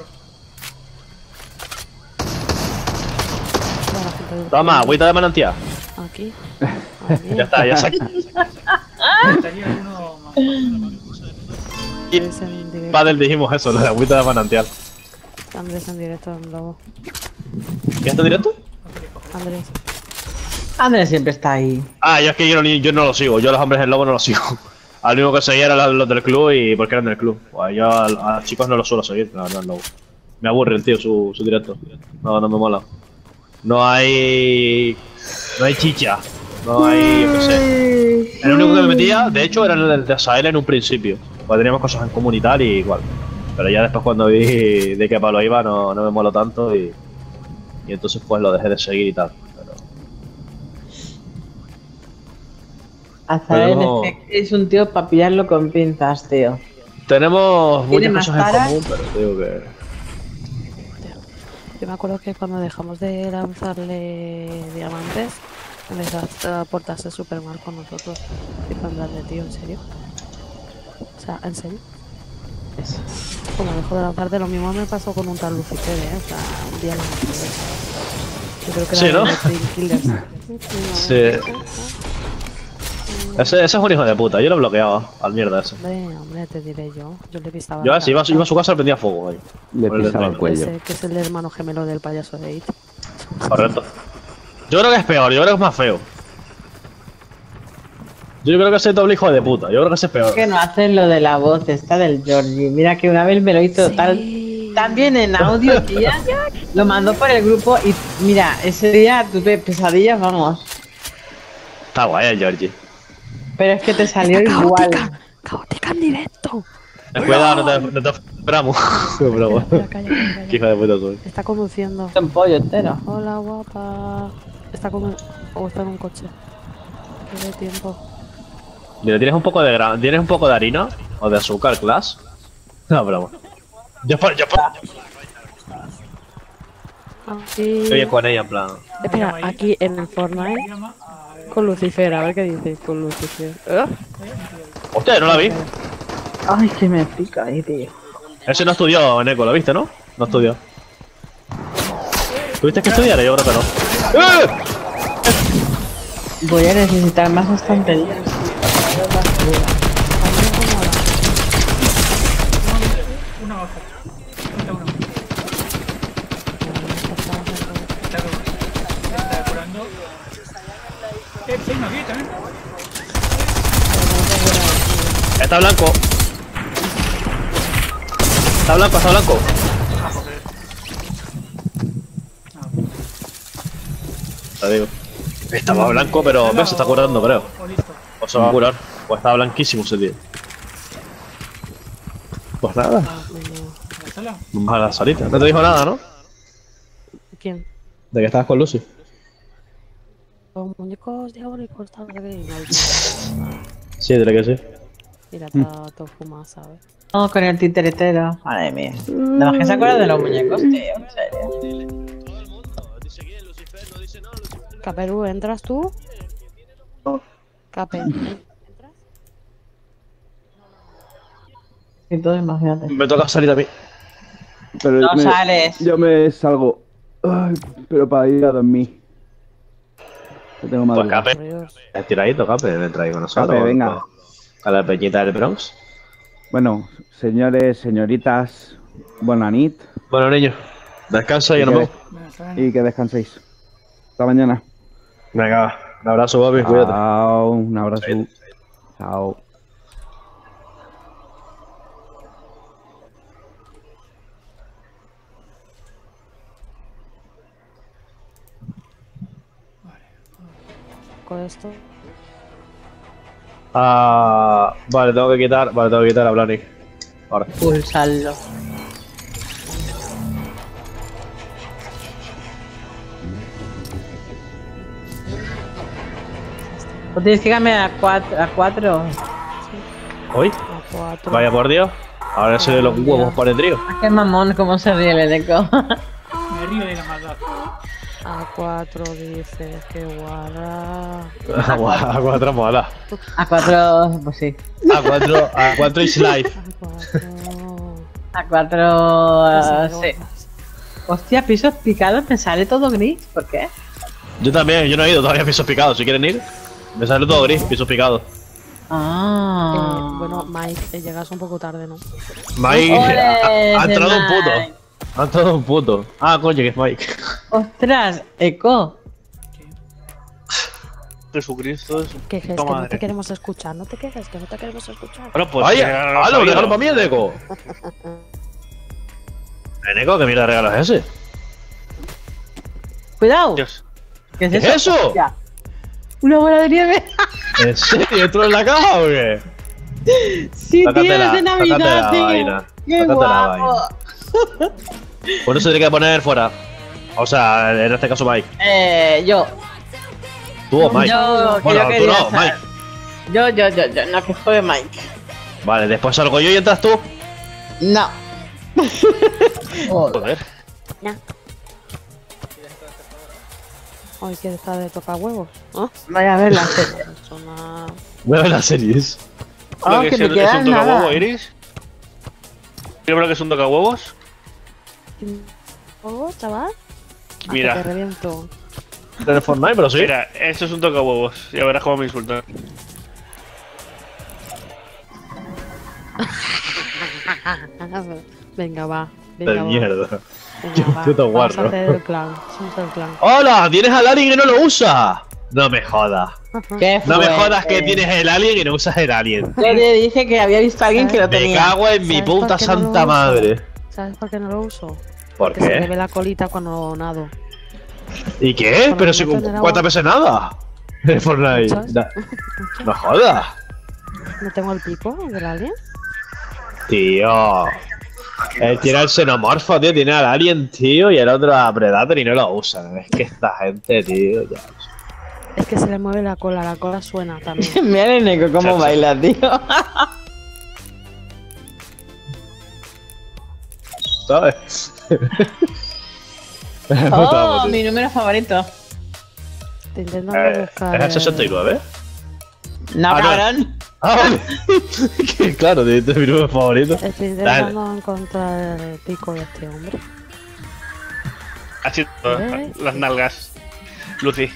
[SPEAKER 1] Toma, agüita de manantial.
[SPEAKER 3] Aquí.
[SPEAKER 1] Ya está, ya se
[SPEAKER 6] Estaría uno más.
[SPEAKER 3] Andrés en directo.
[SPEAKER 1] Padel dijimos eso, lo de agüita de manantial.
[SPEAKER 3] Andrés en directo en Lobo.
[SPEAKER 1] ¿Qué está directo?
[SPEAKER 3] Andrés.
[SPEAKER 5] Andrés siempre está ahí.
[SPEAKER 1] Ah, yo es que yo no lo sigo, yo a los hombres en lobo no los sigo. Al único que seguía eran los del club y porque eran del club. Pues yo a los chicos no los suelo seguir, la verdad, lobo. Me aburre el tío su directo. No me mola. No hay chicha. No hay, yo qué sé. El único que me metía, de hecho, era el de Asael en un principio. Pues teníamos cosas en común y tal y igual. Pero ya después cuando vi de qué palo iba no me moló tanto y entonces pues lo dejé de seguir y tal. Pero...
[SPEAKER 5] Azael
[SPEAKER 1] Pero-
[SPEAKER 5] es un tío para pillarlo con pinzas, tío.
[SPEAKER 1] Tenemos
[SPEAKER 5] ¿Tiene
[SPEAKER 1] muchas
[SPEAKER 5] más
[SPEAKER 1] cosas en
[SPEAKER 5] taras?
[SPEAKER 1] común, pero te digo que...
[SPEAKER 3] Yo me acuerdo que cuando dejamos de lanzarle diamantes, empezó a portarse súper mal con nosotros. Tipo en plan de tío, ¿en serio? O sea, ¿en serio? Como dejó de lanzarte, lo mismo me pasó con un tal Lucifer, ¿eh? O sea, un día lo lanzé. Yo creo que
[SPEAKER 1] Sí,
[SPEAKER 3] era
[SPEAKER 1] ¿no?
[SPEAKER 3] de Dream Killers.
[SPEAKER 1] Sí. Ese es un hijo de puta, yo lo bloqueaba al mierda ese.
[SPEAKER 3] Hombre, te diré yo. Yo le pistaba.
[SPEAKER 1] Yo
[SPEAKER 3] la
[SPEAKER 1] si iba
[SPEAKER 3] cabeza.
[SPEAKER 1] a su casa le prendía fuego ahí.
[SPEAKER 2] Le
[SPEAKER 1] Por el
[SPEAKER 2] pisaba el
[SPEAKER 1] desmayo.
[SPEAKER 2] cuello.
[SPEAKER 3] Ese que es el hermano gemelo del payaso de It.
[SPEAKER 1] Correcto. Yo creo que es peor, yo creo que es más feo. Yo creo que ese doble hijo de puta, yo creo que ese es peor.
[SPEAKER 5] Que no haces lo de la voz esta del Georgie. Mira que una vez me lo hizo tan bien en audio, tía. Lo mandó por el grupo y mira, ese día tuve pesadillas, vamos.
[SPEAKER 1] Está guay el Georgie.
[SPEAKER 5] Pero es que te salió
[SPEAKER 3] Está
[SPEAKER 5] igual.
[SPEAKER 3] caótica, caótica en directo.
[SPEAKER 1] Cuidado, no te esperamos. Pero bueno,
[SPEAKER 3] Calla, calla, calla.
[SPEAKER 1] qué hija de puta soy.
[SPEAKER 3] Está conduciendo.
[SPEAKER 5] Un pollo entero.
[SPEAKER 3] Hola, guapa. Está o está en un coche. Qué de tiempo.
[SPEAKER 1] Mira, ¿tienes un poco de harina? ¿O de azúcar, Clash? No, broma. Yo
[SPEAKER 3] Aquí.
[SPEAKER 1] estoy bien con ella, en plan.
[SPEAKER 3] Espera, aquí en el Fortnite.
[SPEAKER 6] Llama a...
[SPEAKER 3] Con Lucifer, a ver qué dice. Con Lucifer. ¿Eh?
[SPEAKER 1] Hostia, no la vi.
[SPEAKER 5] Ay, que me pica ahí, tío.
[SPEAKER 1] Ese no estudió, Neko, ¿lo viste, no? No estudió. ¿Tuviste que estudiar? Yo creo que no. ¡Eh!
[SPEAKER 5] Voy a necesitar más estanterías.
[SPEAKER 6] Una baja. Falta uno. Está curando. Sí, uno aquí también.
[SPEAKER 1] Está blanco. Está blanco, está blanco.
[SPEAKER 6] Ah, joder.
[SPEAKER 1] Te digo. Estaba blanco, pero se está curando, creo.
[SPEAKER 6] O listo.
[SPEAKER 1] O se va a curar. Pues estaba blanquísimo ese tío. Pues nada.
[SPEAKER 6] ¿La sala?
[SPEAKER 1] Vamos a la salita. No te dijo nada, ¿no?
[SPEAKER 3] ¿Quién?
[SPEAKER 1] De que estabas con Lucy.
[SPEAKER 3] Los muñecos diabólicos, tal vez.
[SPEAKER 1] Sí, diré que sí.
[SPEAKER 3] Mira, está todo fumado, ¿sabes?
[SPEAKER 5] No, con el titeretero. Madre mía. Nada más que se acuerda de los muñecos, tío. En serio.
[SPEAKER 3] Caperú, ¿entras tú? Cape.
[SPEAKER 5] Y todo, imagínate.
[SPEAKER 1] Me toca salir a mí.
[SPEAKER 2] Pero
[SPEAKER 5] No sales.
[SPEAKER 2] Yo me salgo. Ay, pero para ir a dormir. Yo tengo
[SPEAKER 1] Pues
[SPEAKER 2] madrugada.
[SPEAKER 1] Cape.
[SPEAKER 3] Por Dios.
[SPEAKER 1] Es tiradito, Cape. Entra ahí con nosotros.
[SPEAKER 2] Cape, venga.
[SPEAKER 1] A la peñita del Bronx.
[SPEAKER 2] Bueno, señores, señoritas, buena nit.
[SPEAKER 1] Bueno, niños, descansa y nos vemos.
[SPEAKER 2] Y que descanséis. Hasta mañana.
[SPEAKER 1] Venga, un abrazo, papi, cuídate.
[SPEAKER 2] Chao, un abrazo. Chao.
[SPEAKER 3] Con esto.
[SPEAKER 1] Vale, tengo que quitar a Blani. Ahora.
[SPEAKER 5] Pulsarlo. Pues tienes que cambiar a 4.
[SPEAKER 1] ¿Hoy?
[SPEAKER 3] A 4.
[SPEAKER 1] Vaya por Dios. Ahora se los huevos para el trío.
[SPEAKER 5] Qué mamón, cómo se ríe el eco.
[SPEAKER 6] Me río de la maldad.
[SPEAKER 3] A 4 dices que guarda.
[SPEAKER 1] A 4 mola.
[SPEAKER 5] A 4, pues sí.
[SPEAKER 1] A 4 is life.
[SPEAKER 3] A 4.
[SPEAKER 5] A 4, sí. Hostia, pisos picados, me sale todo gris. ¿Por qué?
[SPEAKER 1] Yo también, yo no he ido todavía a pisos picados. Si quieren ir, me sale todo gris, pisos picados.
[SPEAKER 3] Bueno, Mike, llegas un poco tarde, ¿no?
[SPEAKER 1] Mike,
[SPEAKER 5] Ole,
[SPEAKER 1] ha entrado un
[SPEAKER 5] Mike.
[SPEAKER 1] puto. Ha entrado un puto. Ah, coño, que es Mike.
[SPEAKER 5] Ostras, eco.
[SPEAKER 7] Jesucristo es
[SPEAKER 3] Que es que
[SPEAKER 7] puta
[SPEAKER 3] no te
[SPEAKER 7] madre.
[SPEAKER 3] queremos escuchar, no te quejes, que no te queremos escuchar.
[SPEAKER 7] Bueno, pues.
[SPEAKER 1] Vaya, halo, regalo para mí, Deco. Eneco, ¿qué mierda de regalo es ese?
[SPEAKER 5] Cuidado.
[SPEAKER 7] Dios.
[SPEAKER 5] ¿Qué es
[SPEAKER 1] ¿Qué es
[SPEAKER 5] eso?
[SPEAKER 1] eso?
[SPEAKER 5] Ya. Una bola de nieve.
[SPEAKER 1] ¿En serio? ¿Esto en la caja o qué?
[SPEAKER 5] Sí, tío, es de
[SPEAKER 1] sácate
[SPEAKER 5] Navidad,
[SPEAKER 1] la
[SPEAKER 5] tío.
[SPEAKER 1] vaina,
[SPEAKER 5] Qué
[SPEAKER 1] sácate la
[SPEAKER 5] guapo.
[SPEAKER 1] Bueno, se tiene que poner fuera. O sea, en este caso Mike.
[SPEAKER 5] Yo.
[SPEAKER 1] ¿Tú o Mike?
[SPEAKER 5] Yo, que
[SPEAKER 1] Bueno,
[SPEAKER 5] yo
[SPEAKER 1] tú
[SPEAKER 5] quería
[SPEAKER 1] no,
[SPEAKER 5] estar.
[SPEAKER 1] Mike.
[SPEAKER 5] Yo, no, que juegue Mike.
[SPEAKER 1] Vale, después salgo yo y entras tú.
[SPEAKER 5] No.
[SPEAKER 7] Joder.
[SPEAKER 3] Hoy que está de tocar huevos, ¿no?
[SPEAKER 5] Vaya a ver la serie.
[SPEAKER 3] Es una...
[SPEAKER 1] Voy a ver las series.
[SPEAKER 5] Oh,
[SPEAKER 7] Creo
[SPEAKER 5] que
[SPEAKER 7] que
[SPEAKER 5] me
[SPEAKER 7] es
[SPEAKER 5] queda
[SPEAKER 7] un tocahuevo,
[SPEAKER 5] nada.
[SPEAKER 7] Iris. Yo creo que es un tocahuevos.
[SPEAKER 3] ¿Huevo, chaval? Ah,
[SPEAKER 7] Mira.
[SPEAKER 3] que te reviento.
[SPEAKER 1] De Fortnite, pero sí.
[SPEAKER 7] Mira, esto es un tocahuevos. Ya verás cómo me insultan.
[SPEAKER 3] Venga, va.
[SPEAKER 1] De
[SPEAKER 3] Venga, va.
[SPEAKER 1] mierda. Qué
[SPEAKER 3] Venga, va.
[SPEAKER 1] puto
[SPEAKER 3] Vamos
[SPEAKER 1] guarro.
[SPEAKER 3] a hacer el plan. Vamos a hacer el plan.
[SPEAKER 1] ¡Hola! ¿Tienes al alien y no lo usas? No me jodas.
[SPEAKER 5] ¿Qué
[SPEAKER 1] No me
[SPEAKER 5] fue?
[SPEAKER 1] jodas que tienes el alien y no usas el alien.
[SPEAKER 5] Le dije que había visto a alguien que lo
[SPEAKER 1] Me
[SPEAKER 5] tenía.
[SPEAKER 1] cago en mi
[SPEAKER 3] ¿Sabes por
[SPEAKER 1] puta
[SPEAKER 3] qué no lo
[SPEAKER 1] santa
[SPEAKER 3] uso?
[SPEAKER 1] madre.
[SPEAKER 3] ¿Sabes por qué no lo uso?
[SPEAKER 1] ¿Por
[SPEAKER 3] Porque se me ve
[SPEAKER 1] qué?
[SPEAKER 3] la colita cuando nado.
[SPEAKER 1] ¿Y qué?
[SPEAKER 3] Para
[SPEAKER 1] Pero
[SPEAKER 3] no
[SPEAKER 1] si
[SPEAKER 3] tener agua.
[SPEAKER 1] ¿cuántas veces nada? En Fortnite.
[SPEAKER 3] ¿Sabes?
[SPEAKER 1] No jodas.
[SPEAKER 3] ¿No tengo el pico del alien?
[SPEAKER 1] Tío. Él tiene el xenomorfo, tío. Tiene al alien, tío. Y el otro a Predator y no lo usan. Es que esta gente, tío. Ya.
[SPEAKER 3] Es que se le mueve la cola suena también.
[SPEAKER 5] Mira el Neko cómo
[SPEAKER 1] Chacho.
[SPEAKER 5] baila, tío.
[SPEAKER 1] ¿Sabes?
[SPEAKER 5] Oh, mi número favorito.
[SPEAKER 3] Estoy intentando buscar.
[SPEAKER 1] ¿Es el 69?
[SPEAKER 5] No,
[SPEAKER 1] Ah, no.
[SPEAKER 5] cabrón.
[SPEAKER 1] Ah, vale. Que claro, de mi número favorito.
[SPEAKER 3] Estoy intentando encontrar el pico de este hombre.
[SPEAKER 7] Así las nalgas. Lucy.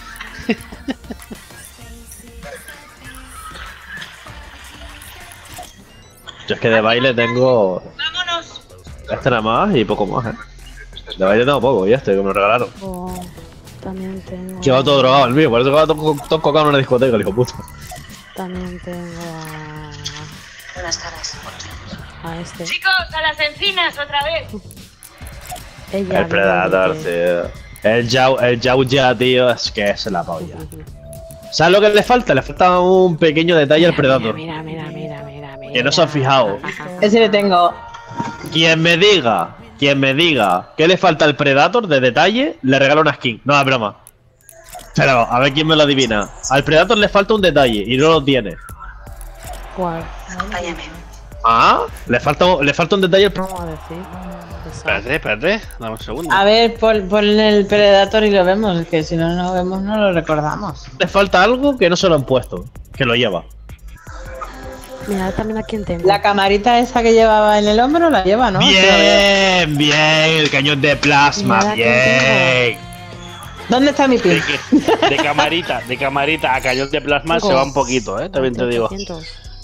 [SPEAKER 1] Yo es que de baile tengo. ¡Vámonos! Este nada más y poco más, De baile tengo poco y este que me lo regalaron.
[SPEAKER 3] Oh, también tengo.
[SPEAKER 1] Que va todo drogado el mío, por eso que va todo cocado en una discoteca, el hijo puto.
[SPEAKER 3] También tengo a.
[SPEAKER 8] Buenas tardes.
[SPEAKER 3] A este.
[SPEAKER 8] Chicos, a las encinas otra vez.
[SPEAKER 3] Ella.
[SPEAKER 1] El Predator, tío. El Yao ya, tío, es que es la polla. ¿Sabes lo que le falta? Le falta un pequeño detalle al Predator.
[SPEAKER 3] Mira.
[SPEAKER 1] Que no se han fijado.
[SPEAKER 5] Ese le tengo.
[SPEAKER 1] Quien me diga que le falta al Predator de detalle, le regalo una skin. No, es broma. Pero, a ver quién me lo adivina. Al Predator le falta un detalle y no lo tiene.
[SPEAKER 3] ¿Cuál?
[SPEAKER 8] Acompáñame.
[SPEAKER 1] Ah, le falta un detalle al
[SPEAKER 3] Vamos a decir.
[SPEAKER 7] Espérate. Dame un segundo.
[SPEAKER 5] A ver, pon el Predator y lo vemos. Que si no lo vemos, no lo recordamos.
[SPEAKER 1] Le falta algo que no se lo han puesto. Que lo lleva.
[SPEAKER 3] Mira, también a quién tengo.
[SPEAKER 5] La camarita esa que llevaba en el hombro la lleva, ¿no?
[SPEAKER 1] Bien, el cañón de plasma,
[SPEAKER 3] Mira
[SPEAKER 1] bien.
[SPEAKER 5] ¿Dónde está mi pin?
[SPEAKER 7] De camarita a cañón de plasma se va un poquito, también te digo.
[SPEAKER 3] 800.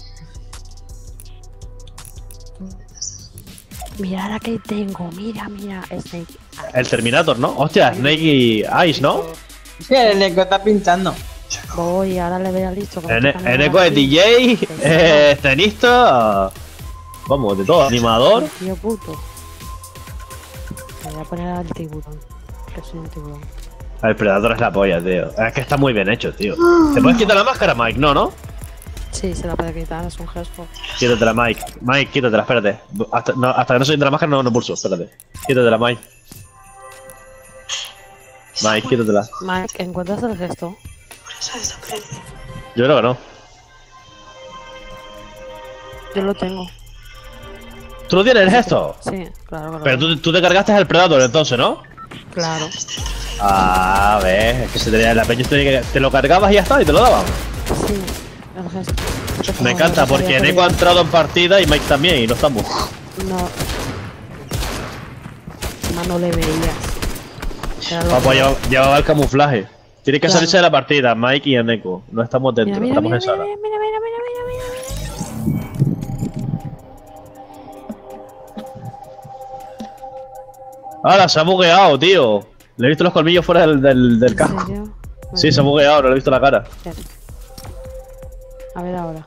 [SPEAKER 3] esto. Mira la que tengo, mira, Snake.
[SPEAKER 1] El Terminator, ¿no? Hostia, Snake y Ice, ¿no?
[SPEAKER 5] Sí, el Neko está pinchando.
[SPEAKER 3] Voy, ahora le voy a listo.
[SPEAKER 1] Eneco es DJ, escenista. Vamos, de todo. Animador.
[SPEAKER 3] Tío puto. Me voy a poner al tiburón. Que soy un tiburón.
[SPEAKER 1] El Predator es la polla, tío. Es que está muy bien hecho, tío. ¿Te puedes quitar la máscara, Mike? No, ¿no?
[SPEAKER 3] Sí, se la puede quitar, es un gesto.
[SPEAKER 1] Quítatela, Mike. Mike, quítatela, espérate. Hasta que no se entre la máscara no pulso, espérate. Quítatela, Mike. Mike, quítatela.
[SPEAKER 3] Mike, ¿encuentras el gesto?
[SPEAKER 1] Yo creo que no.
[SPEAKER 3] Yo lo tengo.
[SPEAKER 1] ¿Tú lo tienes esto?
[SPEAKER 3] Sí, claro.
[SPEAKER 1] Pero tú te cargaste el Predator entonces, ¿no?
[SPEAKER 3] Claro.
[SPEAKER 1] Ah, ves, es que se tenía la peña te lo cargabas y ya está, y te lo daban.
[SPEAKER 3] Sí, el gesto.
[SPEAKER 1] Me encanta porque Neko ha entrado en partida y Mike también, y no estamos.
[SPEAKER 3] No. No le veías.
[SPEAKER 1] Papá llevaba el camuflaje. Tiene que
[SPEAKER 3] Claro.
[SPEAKER 1] salirse de la partida, Mike y Neko. No estamos dentro,
[SPEAKER 3] Mira,
[SPEAKER 1] estamos en sala.
[SPEAKER 3] mira.
[SPEAKER 1] ¡Hala! Se ha bugueado, tío. Le he visto los colmillos fuera del
[SPEAKER 3] ¿En
[SPEAKER 1] casco.
[SPEAKER 3] serio?
[SPEAKER 1] Sí, se ha bugueado, no le he visto la cara.
[SPEAKER 3] Espera. A ver ahora.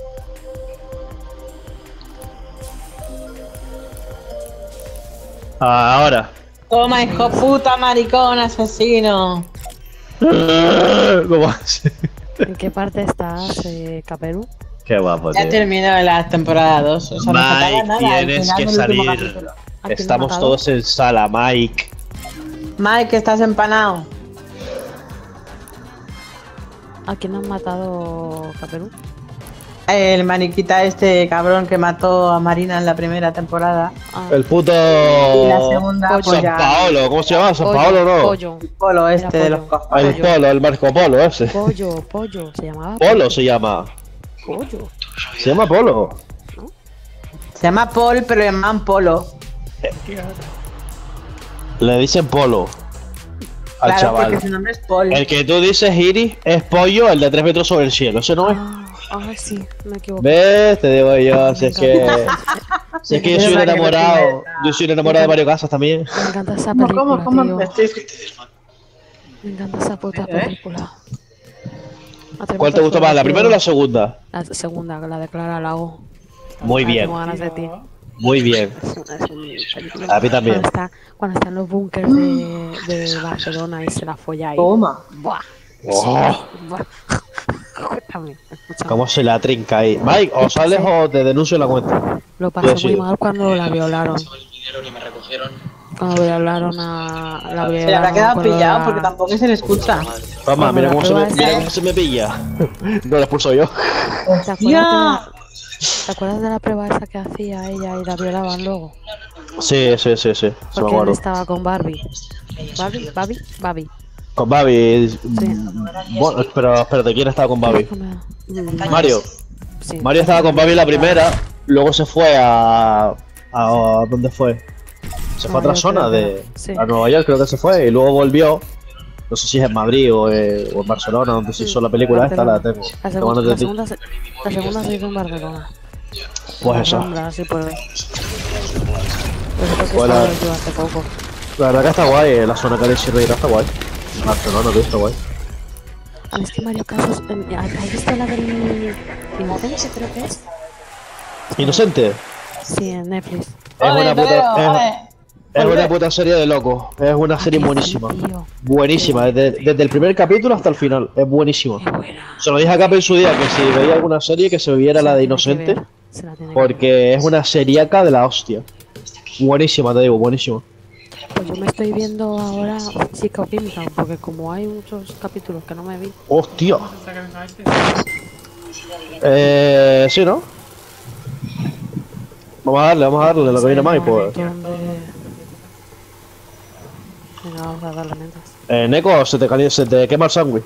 [SPEAKER 1] Ahora.
[SPEAKER 5] Toma, hijo puta, maricón, asesino.
[SPEAKER 1] ¿Cómo así?
[SPEAKER 3] ¿En qué parte estás, Caperu?
[SPEAKER 1] Qué guapo,
[SPEAKER 5] Ya
[SPEAKER 1] tío.
[SPEAKER 5] terminó la temporada 2. O sea, no faltaba
[SPEAKER 1] Mike,
[SPEAKER 5] nada. al
[SPEAKER 1] tienes
[SPEAKER 5] final
[SPEAKER 1] que
[SPEAKER 5] del último
[SPEAKER 1] salir.
[SPEAKER 5] capítulo.
[SPEAKER 3] ¿A quién
[SPEAKER 1] Estamos
[SPEAKER 3] ha matado?
[SPEAKER 1] todos en sala, Mike.
[SPEAKER 5] Mike, estás empanado.
[SPEAKER 3] ¿A quién han matado, Caperu?
[SPEAKER 5] El maniquita este cabrón que mató a Marina en la primera temporada.
[SPEAKER 3] Ah,
[SPEAKER 1] El puto.
[SPEAKER 5] Y la segunda, pues
[SPEAKER 1] San
[SPEAKER 5] ya.
[SPEAKER 1] Paolo, ¿cómo se llama? San
[SPEAKER 3] Pollo,
[SPEAKER 1] Paolo, ¿no?
[SPEAKER 3] Pollo.
[SPEAKER 5] El polo este
[SPEAKER 3] Era
[SPEAKER 5] de los
[SPEAKER 3] pollo.
[SPEAKER 5] cojones.
[SPEAKER 1] El Polo, el Marco Polo ese.
[SPEAKER 3] Pollo. Se llamaba
[SPEAKER 1] Polo se llama.
[SPEAKER 3] Pollo.
[SPEAKER 1] Se llama Polo.
[SPEAKER 5] Se llama Paul, pero le llamaban Polo.
[SPEAKER 1] Le dicen Polo al
[SPEAKER 5] Claro,
[SPEAKER 1] chaval.
[SPEAKER 5] porque su nombre es Paul.
[SPEAKER 1] El que tú dices Iris es Pollo, el de 3 metros sobre el cielo. ¿Ese no es?
[SPEAKER 3] Sí, me equivoco.
[SPEAKER 1] ¿Ves? Te digo yo, si es que. Si es que yo soy un
[SPEAKER 5] Mario
[SPEAKER 1] enamorado.
[SPEAKER 5] Casas.
[SPEAKER 1] Yo soy un enamorado de Mario Casas también.
[SPEAKER 3] Me encanta esa película,
[SPEAKER 5] ¿Cómo?
[SPEAKER 3] tío.
[SPEAKER 5] Me estoy-
[SPEAKER 3] Me encanta esa puta película.
[SPEAKER 1] ¿Cuál te gusta más, la primera o la segunda?
[SPEAKER 3] La segunda, la de Clara Lago.
[SPEAKER 1] Muy bien,
[SPEAKER 3] Tengo ganas de ti.
[SPEAKER 1] muy bien.
[SPEAKER 3] Es un película.
[SPEAKER 1] A mí también.
[SPEAKER 3] Cuando está en los búnkers de Barcelona y se la folla ahí.
[SPEAKER 5] Toma.
[SPEAKER 3] Buah.
[SPEAKER 1] Oh,
[SPEAKER 3] Buah. También, escúchame.
[SPEAKER 1] ¿Cómo se la trinca ahí? Mike, o sales o te denuncio la cuenta.
[SPEAKER 3] Lo pasé
[SPEAKER 1] Sí.
[SPEAKER 3] muy mal cuando la violaron. Cuando violaron a la
[SPEAKER 5] Se le
[SPEAKER 3] violaron
[SPEAKER 5] habrá quedado
[SPEAKER 3] cuando
[SPEAKER 5] pillado
[SPEAKER 3] la-
[SPEAKER 5] porque tampoco se le escucha.
[SPEAKER 1] Toma, mira cómo
[SPEAKER 3] la prueba
[SPEAKER 1] mira cómo se me pilla. No lo expulso yo.
[SPEAKER 3] ¿Te acuerdas, ¿Te acuerdas de la prueba esa que hacía ella y la violaban luego?
[SPEAKER 1] Sí, se me
[SPEAKER 3] Porque él
[SPEAKER 1] acuerdo.
[SPEAKER 3] estaba con Barbie. Barbie.
[SPEAKER 1] Con Babi. Bueno, pero espérate, ¿quién estaba con Babi? Mario.
[SPEAKER 3] Sí.
[SPEAKER 1] Mario estaba con Babi la primera, luego se fue a ¿dónde fue? Se fue a otra
[SPEAKER 3] Nueva York,
[SPEAKER 1] zona
[SPEAKER 3] creo
[SPEAKER 1] de.
[SPEAKER 3] que sí.
[SPEAKER 1] A Nueva York, creo que se fue, y luego volvió. No sé si es en Madrid o en Barcelona, donde se hizo la película esta, la tengo.
[SPEAKER 3] La
[SPEAKER 1] Tengo ganas de ti.
[SPEAKER 3] segunda se hizo en Barcelona.
[SPEAKER 1] Pues eso.
[SPEAKER 3] Sí, pues. Pues
[SPEAKER 1] Pues la-
[SPEAKER 3] yo hace poco.
[SPEAKER 1] La verdad que está guay, la zona que le Reina está guay. Barcelona, tío, está guay.
[SPEAKER 3] A mí es que Mario Casas. ¿Has visto la del Inocente, creo que es?
[SPEAKER 1] Inocente.
[SPEAKER 3] Sí, en Netflix.
[SPEAKER 1] Es
[SPEAKER 5] Ole,
[SPEAKER 1] una
[SPEAKER 5] Pedro,
[SPEAKER 1] puta.
[SPEAKER 5] ole.
[SPEAKER 1] Es una puta serie de locos. Es una serie
[SPEAKER 3] qué
[SPEAKER 1] buenísima.
[SPEAKER 3] sí, tío.
[SPEAKER 1] Buenísima, desde el primer capítulo hasta el final. Es buenísima.
[SPEAKER 3] Qué buena.
[SPEAKER 1] Se lo dije a Cape en su día que si veía alguna serie que se viera la de Inocente.
[SPEAKER 3] Se la tiene que ver.
[SPEAKER 1] Porque es una seriaca de la hostia. Buenísima, te digo, buenísima.
[SPEAKER 3] Pues yo me estoy viendo ahora Psicoquímica, porque como hay muchos capítulos que no me vi.
[SPEAKER 1] Hostia. Sí, ¿no? Vamos a darle lo que viene más y pues.
[SPEAKER 3] Venga, vamos a darle mientras.
[SPEAKER 1] Neko, se te quema el sándwich.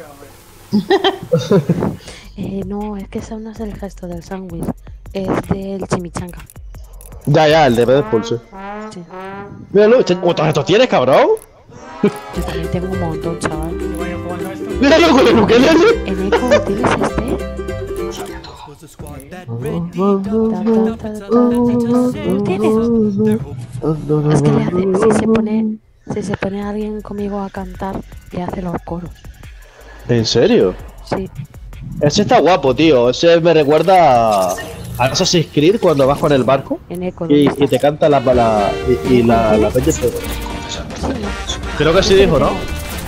[SPEAKER 3] No, es que ese no es el gesto del sándwich, es del chimichanga.
[SPEAKER 1] Ya, el de Deadpool, sí.
[SPEAKER 3] Sí.
[SPEAKER 1] Míralo, ¿cuántos estos tienes, cabrón?
[SPEAKER 3] Yo también tengo un montón, chaval.
[SPEAKER 1] Míralo con el ukelele.
[SPEAKER 3] En Eco, ¿tienes este? Es que le hace, si se pone alguien conmigo a cantar, le hace los coros.
[SPEAKER 1] ¿En serio?
[SPEAKER 3] Sí.
[SPEAKER 1] Ese está guapo, tío. Ese me recuerda a Assassin's Creed cuando vas con el barco
[SPEAKER 3] En eco,
[SPEAKER 1] y
[SPEAKER 3] ¿dónde está?
[SPEAKER 1] te canta la peña.
[SPEAKER 3] Sí, ¿no?
[SPEAKER 1] Creo que sí dijo, ¿no?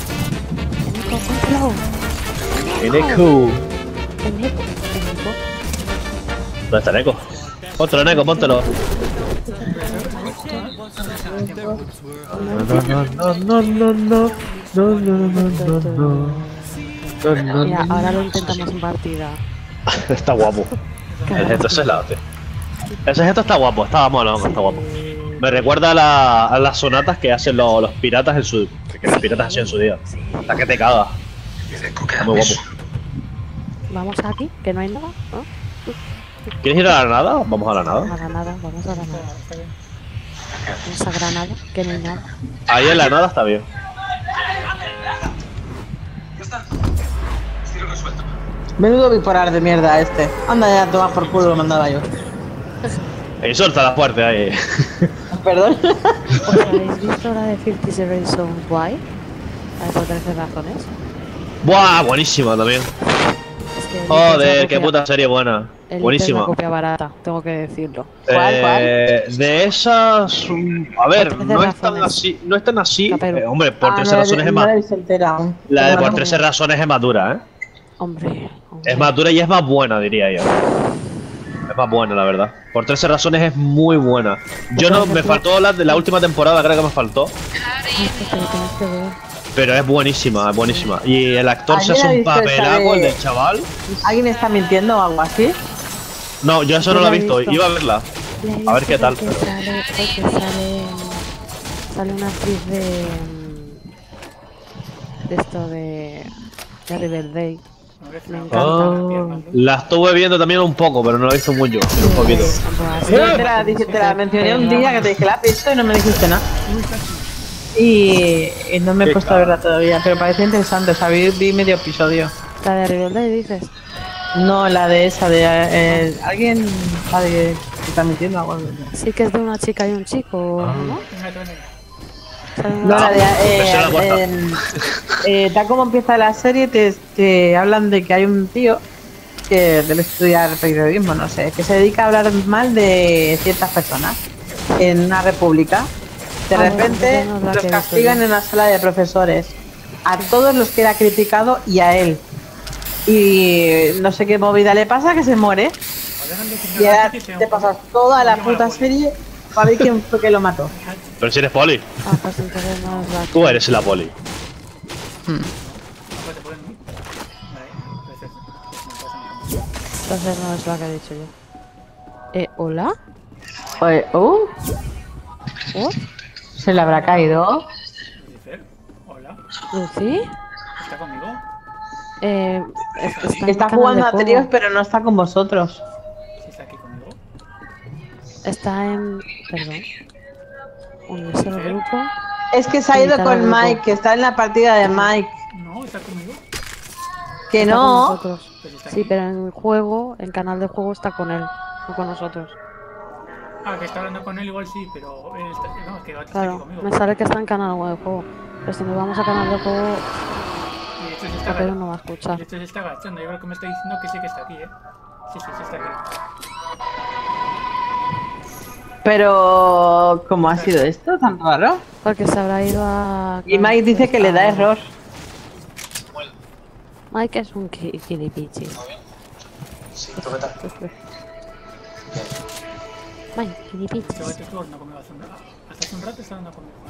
[SPEAKER 3] En eco, póntelo.
[SPEAKER 1] En Echo.
[SPEAKER 3] En eco.
[SPEAKER 1] ¿Dónde está Neko? Póntelo, Neko, póntelo.
[SPEAKER 3] Mira, ahora lo intentamos en partida.
[SPEAKER 1] Está guapo. El gesto ese es la hostia. Ese gesto está guapo, está molón, está guapo. Me recuerda a las sonatas que hacen los piratas en su. Que los piratas hacían en su día. Hasta que te cagas. Está muy guapo.
[SPEAKER 3] Vamos aquí, que no hay nada, ¿no?
[SPEAKER 1] ¿Quieres ir a la nada? Vamos a la nada.
[SPEAKER 3] A la nada, vamos a la nada. Vamos a Granada, que no hay nada.
[SPEAKER 1] Ahí en la nada está bien.
[SPEAKER 5] Menudo bipolar de mierda este. Anda ya, toma por culo, lo mandaba yo.
[SPEAKER 1] Y suelta la puerta ahí.
[SPEAKER 5] Perdón.
[SPEAKER 3] ¿Os habéis visto la de 50 Reasons Why? La de por 13 razones.
[SPEAKER 1] Buah, buenísima también.
[SPEAKER 3] Es que
[SPEAKER 1] Joder, qué puta serie buena.
[SPEAKER 3] Es una
[SPEAKER 1] Buenísima.
[SPEAKER 3] copia barata, tengo que decirlo.
[SPEAKER 5] ¿Cuál?
[SPEAKER 1] De esas. A ver,
[SPEAKER 3] Por 13
[SPEAKER 1] no es tan
[SPEAKER 3] razones.
[SPEAKER 1] así. No es tan así.
[SPEAKER 3] Capero.
[SPEAKER 1] Hombre, por 13
[SPEAKER 5] no,
[SPEAKER 1] razones es
[SPEAKER 5] no la he
[SPEAKER 1] más.
[SPEAKER 5] visto entera aún.
[SPEAKER 1] La de por
[SPEAKER 5] Bueno,
[SPEAKER 1] 13 razones es más dura, ¿eh?
[SPEAKER 3] Hombre.
[SPEAKER 1] Es más dura y es más buena, diría yo. Es más buena, la verdad. Por 13 razones es muy buena. Yo no, me faltó la de la última temporada, creo que me faltó.
[SPEAKER 3] Ay, que te lo tienes que ver.
[SPEAKER 1] Pero es buenísima, es buenísima. Y el actor se
[SPEAKER 5] ¿Alguien
[SPEAKER 1] hace
[SPEAKER 5] ha
[SPEAKER 1] un
[SPEAKER 5] visto esa
[SPEAKER 1] papelaco, el
[SPEAKER 5] de-
[SPEAKER 1] del chaval.
[SPEAKER 5] ¿Alguien está mintiendo o algo así?
[SPEAKER 1] No, yo eso no
[SPEAKER 3] Yo
[SPEAKER 1] la
[SPEAKER 3] la
[SPEAKER 1] he
[SPEAKER 3] he
[SPEAKER 1] visto,
[SPEAKER 3] visto.
[SPEAKER 1] iba a verla.
[SPEAKER 3] Le he
[SPEAKER 1] A ver
[SPEAKER 3] visto
[SPEAKER 1] qué tal.
[SPEAKER 3] porque sale una actriz de esto de Riverdale. Me encanta.
[SPEAKER 1] La estuve viendo también un poco, pero no la he visto mucho, sino un poquito.
[SPEAKER 3] Buah, sí,
[SPEAKER 5] Yo te la mencioné un día que te dije la has visto y no me dijiste nada. Y no me he
[SPEAKER 1] Qué
[SPEAKER 5] puesto a verla todavía, pero parece interesante. O sea, vi medio episodio.
[SPEAKER 3] La de Riverdale dices.
[SPEAKER 5] No, la de esa, de alguien sabe que está mintiendo algo.
[SPEAKER 3] Sí que es de una chica y un chico, ¿no? Sale una
[SPEAKER 5] No, la
[SPEAKER 3] chica.
[SPEAKER 1] Esa es la cuarta.
[SPEAKER 5] de tal como empieza la serie, te hablan de que hay un tío que debe estudiar periodismo, no sé, que se dedica a hablar mal de ciertas personas en una república. De
[SPEAKER 3] Ah,
[SPEAKER 5] repente
[SPEAKER 3] bueno, no es la
[SPEAKER 5] los
[SPEAKER 3] que he visto
[SPEAKER 5] castigan
[SPEAKER 3] yo.
[SPEAKER 5] en una sala de profesores a todos los que era criticado y a él. Y no sé qué movida le pasa, que se muere. Y ahora te pasas toda la puta serie para ver quién fue que lo mató.
[SPEAKER 1] Pero si eres poli.
[SPEAKER 3] Ah, pues entonces no es la que...
[SPEAKER 1] Tú eres la poli.
[SPEAKER 3] Entonces no es la que he dicho yo. ¿Hola?
[SPEAKER 5] Oye,
[SPEAKER 3] ¿Oh?
[SPEAKER 5] se le habrá caído.
[SPEAKER 6] Hola,
[SPEAKER 3] ¿Lucy?
[SPEAKER 6] ¿está conmigo?
[SPEAKER 3] Está, en
[SPEAKER 5] Está
[SPEAKER 3] canal
[SPEAKER 5] jugando
[SPEAKER 3] de
[SPEAKER 5] a
[SPEAKER 3] juego.
[SPEAKER 5] tríos, pero no está con vosotros.
[SPEAKER 6] ¿Sí está aquí conmigo?
[SPEAKER 3] Está en... Perdón. ¿Dónde está el grupo?
[SPEAKER 5] Es que se ha ido
[SPEAKER 3] Invitar al
[SPEAKER 5] con
[SPEAKER 3] grupo.
[SPEAKER 5] Mike, que está en la partida de Mike.
[SPEAKER 6] No, está conmigo.
[SPEAKER 5] Que
[SPEAKER 3] Está con
[SPEAKER 5] no.
[SPEAKER 3] nosotros.
[SPEAKER 6] Pero está
[SPEAKER 3] Sí,
[SPEAKER 6] aquí.
[SPEAKER 3] pero en el juego, en canal de juego está con él, no con nosotros.
[SPEAKER 6] Ah, que está hablando con él igual sí, pero él está... No, es que está aquí
[SPEAKER 3] Claro,
[SPEAKER 6] conmigo.
[SPEAKER 3] me sale que está en canal de juego. Pero si nos vamos a canal de juego,
[SPEAKER 6] Y de hecho se está
[SPEAKER 3] Capero no va a escuchar.
[SPEAKER 6] De hecho se está agachando. Yo creo que me está diciendo que sí que está aquí, ¿eh? Sí, está aquí.
[SPEAKER 5] Pero, ¿cómo ha sido esto tan raro?
[SPEAKER 3] Porque se habrá ido a...
[SPEAKER 5] Y Mike dice que le da error.
[SPEAKER 3] Mike es un kiripichi. Mike, kiripichi.
[SPEAKER 6] Este gato estuvo hablando conmigo hace un rato. Hasta hace un rato está hablando conmigo.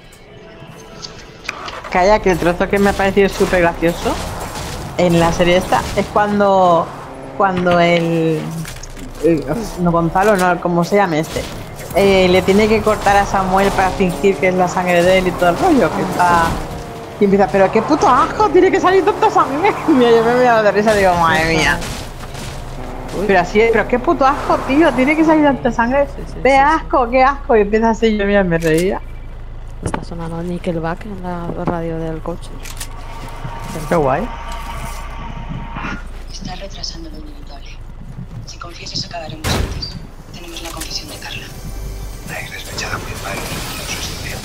[SPEAKER 5] Calla, que el trozo que me ha parecido súper gracioso en la serie esta es cuando el no Gonzalo, no, como se llame este, le tiene que cortar a Samuel para fingir que es la sangre de él y todo el rollo, que está... Y empieza, pero qué puto asco, tiene que salir tanta sangre. Mira, yo me he mirado de risa y digo, madre mía. Pero así es, pero qué puto asco, tío, tiene que salir tanta sangre. Ve asco, qué asco. Y empieza así, yo mira, me reía.
[SPEAKER 3] Está sonando Nickelback en la radio del coche.
[SPEAKER 5] Qué guay.
[SPEAKER 8] Está retrasando lo inevitable. confieses acabaremos antes. Tenemos la confesión de Carla.
[SPEAKER 9] La ex despechada por el padre de su historia.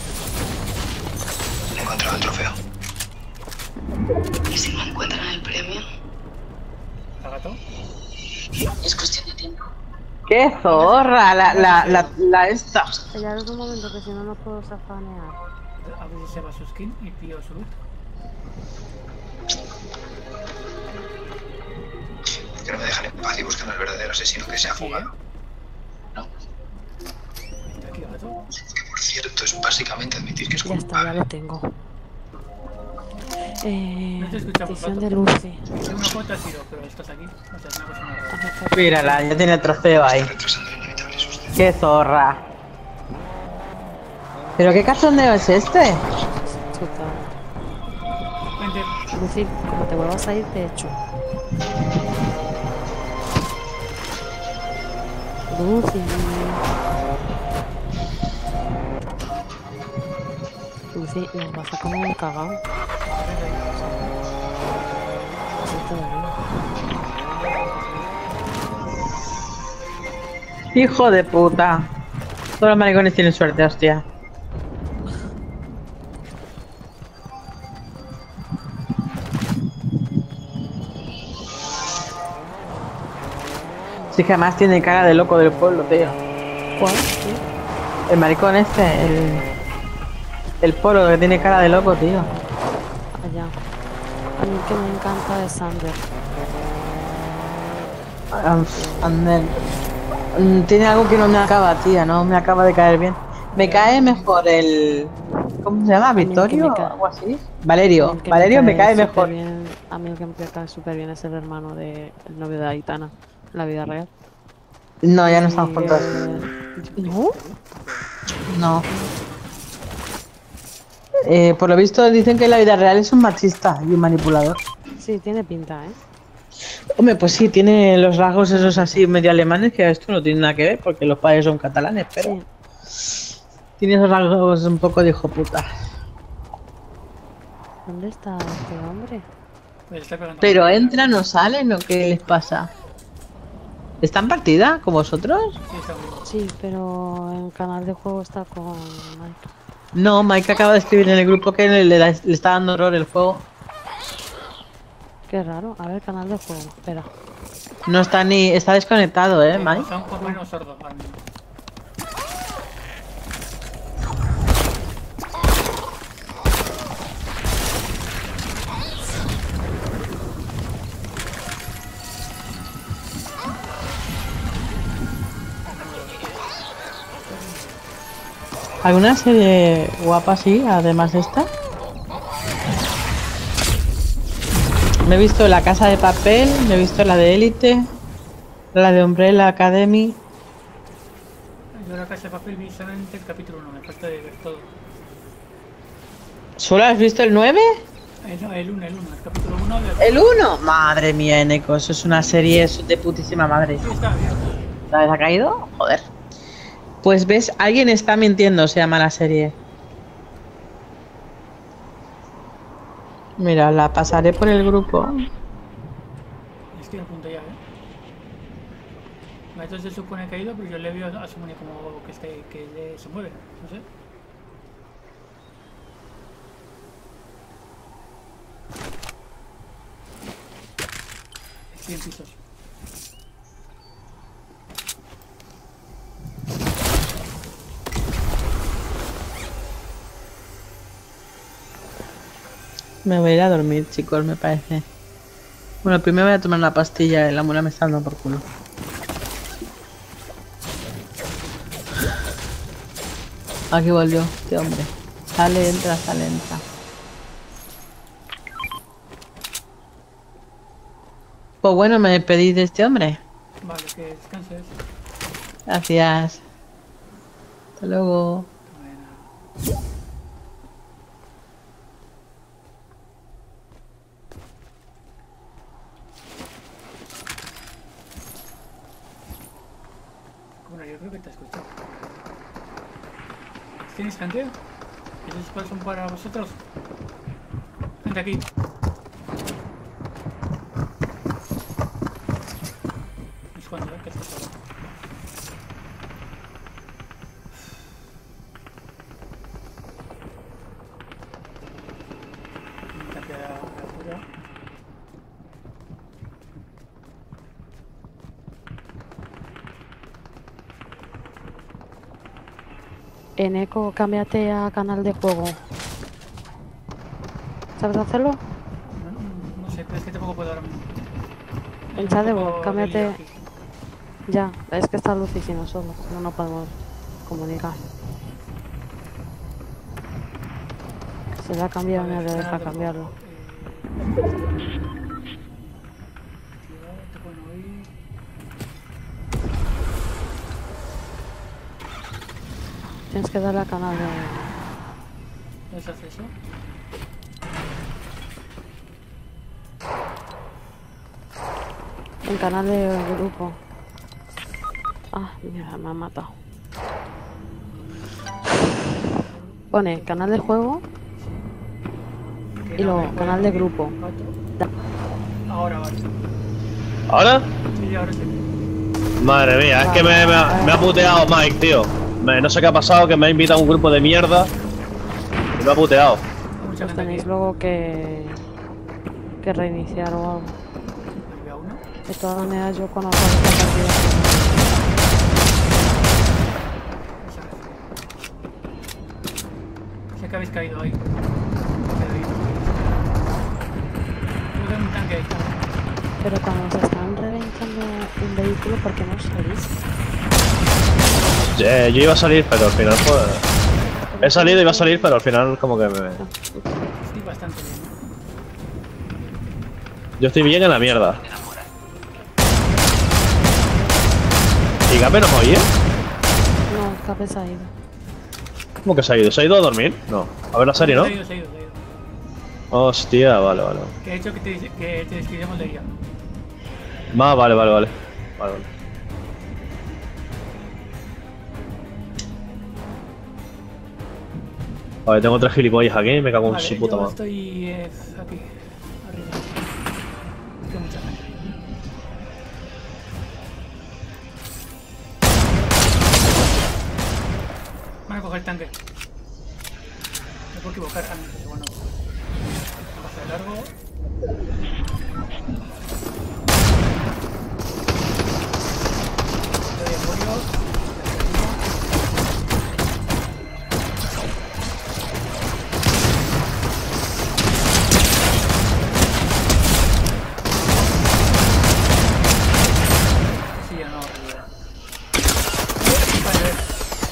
[SPEAKER 9] He encontrado el trofeo.
[SPEAKER 8] ¿Y si no encuentran el premio?
[SPEAKER 6] ¿La gato?
[SPEAKER 8] Es cuestión de tiempo.
[SPEAKER 5] ¡Qué zorra! La esta.
[SPEAKER 3] Ya es un momento que si no, no puedo safanear.
[SPEAKER 6] A ver si se va su skin y pillo su loot.
[SPEAKER 9] Que no me dejan en paz y buscan al verdadero asesino que se ha fugado. No.
[SPEAKER 6] Está aquí, gato.
[SPEAKER 9] Que por cierto es básicamente admitir que es
[SPEAKER 3] Ya está, ya
[SPEAKER 9] culpable.
[SPEAKER 3] lo tengo.
[SPEAKER 6] No te escuchamos,
[SPEAKER 3] Petición
[SPEAKER 6] gato.
[SPEAKER 3] de Lucy.
[SPEAKER 6] Tengo una cuota tiro, pero estás aquí. O sea, es una cosa muy rara.
[SPEAKER 5] Mírala, ya tiene el trofeo ahí.
[SPEAKER 9] Retrasando lo inevitable es usted.
[SPEAKER 5] ¡Qué zorra! ¿Pero qué cachondeo es este?
[SPEAKER 3] Chuta.
[SPEAKER 6] Vente.
[SPEAKER 3] Lucy, como te vuelvas a ir, te echo. Lucy. Lucy, nos vas a comer el cagao. Sí, todavía.
[SPEAKER 5] Hijo de puta. Todos los maricones tienen suerte, hostia. Sí que además tiene cara de loco del pueblo, tío.
[SPEAKER 3] ¿Cuál? Sí.
[SPEAKER 5] El maricón este, el polo que tiene cara de loco, tío.
[SPEAKER 3] Allá. A mí el que me encanta es Sander.
[SPEAKER 5] Ander. Tiene algo que no me acaba, tía, no me acaba de caer bien. Me cae mejor el... ¿Cómo se llama?
[SPEAKER 3] mí el que
[SPEAKER 5] ¿Victorio?
[SPEAKER 3] me cae-
[SPEAKER 5] ¿Algo así? Valerio.
[SPEAKER 3] El que
[SPEAKER 5] Valerio me cae mejor.
[SPEAKER 3] superbién- a mí el que me cae súper bien es el hermano del novio de Aitana, en la vida real.
[SPEAKER 5] No, ya no están juntos.
[SPEAKER 3] ¿No?
[SPEAKER 5] No. Por lo visto dicen que en la vida real es un machista y un manipulador.
[SPEAKER 3] Sí, tiene pinta, ¿eh?
[SPEAKER 5] Hombre, pues sí, tiene los rasgos esos así medio alemanes, que esto no tiene nada que ver porque los padres son catalanes, pero
[SPEAKER 3] Sí.
[SPEAKER 5] tiene esos rasgos un poco de hijo puta.
[SPEAKER 3] ¿Dónde está este hombre?
[SPEAKER 6] Pues está pegando.
[SPEAKER 5] Pero entran o salen o qué les pasa. ¿Están partida con vosotros?
[SPEAKER 6] Sí, está muy bien.
[SPEAKER 3] Sí, pero en canal de juego está con Mike.
[SPEAKER 5] No, Mike acaba de escribir en el grupo que le está dando horror el juego.
[SPEAKER 3] Qué raro. A ver, canal de juego. Espera.
[SPEAKER 5] No está ni... está desconectado, Mike.
[SPEAKER 6] Está un poco menos sordo. al menos.
[SPEAKER 5] ¿Alguna serie guapa así, además de esta? Me he visto La Casa de Papel, me he visto la de Élite, la de Umbrella Academy.
[SPEAKER 6] Yo la casa de papel vi solamente el capítulo 1, me falta de ver todo.
[SPEAKER 5] ¿Solo has visto el 9?
[SPEAKER 6] El 1, el capítulo 1 de...
[SPEAKER 5] ¿El 1? Madre mía, Eneco, eso es una serie de putísima madre.
[SPEAKER 6] Sí, está bien.
[SPEAKER 5] ¿Sabes? ¿Ha caído? Joder. Pues ves, alguien está mintiendo, se llama la serie. Mira, la pasaré por el grupo.
[SPEAKER 6] Estoy a punto ya, Gato se supone que ha ido, pero yo le veo a su muñeco como que se mueve, no sé. Estoy en pisos.
[SPEAKER 5] Me voy a ir a dormir, chicos, me parece. Bueno, primero voy a tomar una pastilla, la mula me está dando por culo. Aquí volvió, este hombre. Sale, entra, sale, entra. Pues bueno, me despedí de este hombre.
[SPEAKER 6] Vale, que descanses.
[SPEAKER 5] Gracias. Hasta luego.
[SPEAKER 6] Bueno. Bueno, yo creo que te he escuchado. ¿Tienes gente? ¿Esos cuáles son para vosotros? Gente aquí. Es Juan. está solo. Cambia la altura.
[SPEAKER 3] En Eco, cámbiate a canal de juego. ¿Sabes hacerlo?
[SPEAKER 6] No sé, pero es que tampoco puedo ahora mismo.
[SPEAKER 3] En chat de voz,
[SPEAKER 6] Poco de lío
[SPEAKER 3] cámbiate.
[SPEAKER 6] aquí.
[SPEAKER 3] Ya, es que está Luz y si no solo, no podemos comunicar. Se le ha cambiado y
[SPEAKER 6] Vale,
[SPEAKER 3] me deja
[SPEAKER 6] canal de
[SPEAKER 3] cambiarlo.
[SPEAKER 6] juego. Te pueden oír.
[SPEAKER 3] Tienes que darle a canal de...
[SPEAKER 6] ¿Dónde se hace eso?
[SPEAKER 3] En canal de grupo. Ah, mira, me ha matado. Pone canal de juego y luego canal de grupo.
[SPEAKER 6] Ahora, vale.
[SPEAKER 1] ¿Ahora?
[SPEAKER 6] Sí, ahora sí.
[SPEAKER 1] Madre mía, es que me ha puteado Mike, tío. No sé qué ha pasado, que me ha invitado a un grupo de mierda y me ha puteado.
[SPEAKER 6] Hay mucha
[SPEAKER 3] Pues
[SPEAKER 6] gente
[SPEAKER 3] tenéis
[SPEAKER 6] aquí.
[SPEAKER 3] luego que reiniciar o algo.
[SPEAKER 6] Había uno.
[SPEAKER 3] De todas maneras yo conozco esta partida.
[SPEAKER 6] Sé que habéis caído ahí. Creo que un tanque ahí.
[SPEAKER 3] Pero cuando se están reventando un vehículo, ¿por qué no salís?
[SPEAKER 1] Yo iba a salir, pero al final pues... He salido y iba a salir, pero al final como que me...
[SPEAKER 6] Sí, bastante bien.
[SPEAKER 1] Yo estoy bien en la mierda. ¿Y Gape nos oye?
[SPEAKER 3] No, Cape se ha ido.
[SPEAKER 1] ¿Cómo que se ha ido? ¿Se ha ido a dormir? No. A ver la serie, ¿no?
[SPEAKER 6] Se ha ido, se ha ido, se ha ido.
[SPEAKER 1] Hostia, vale, vale.
[SPEAKER 6] Que he hecho que te despidiéramos de ella.
[SPEAKER 1] Vale, vale, vale. Vale, vale. Vale, tengo 3 gilipollas aquí y me cago en
[SPEAKER 6] Vale,
[SPEAKER 1] su puta
[SPEAKER 6] yo
[SPEAKER 1] madre.
[SPEAKER 6] estoy aquí, arriba. Tengo mucha gente. Van a coger el tanque. Me puedo equivocar, pero bueno. No pasa de largo. Le doy apoyo. Sí, ya no, realidad. Vale,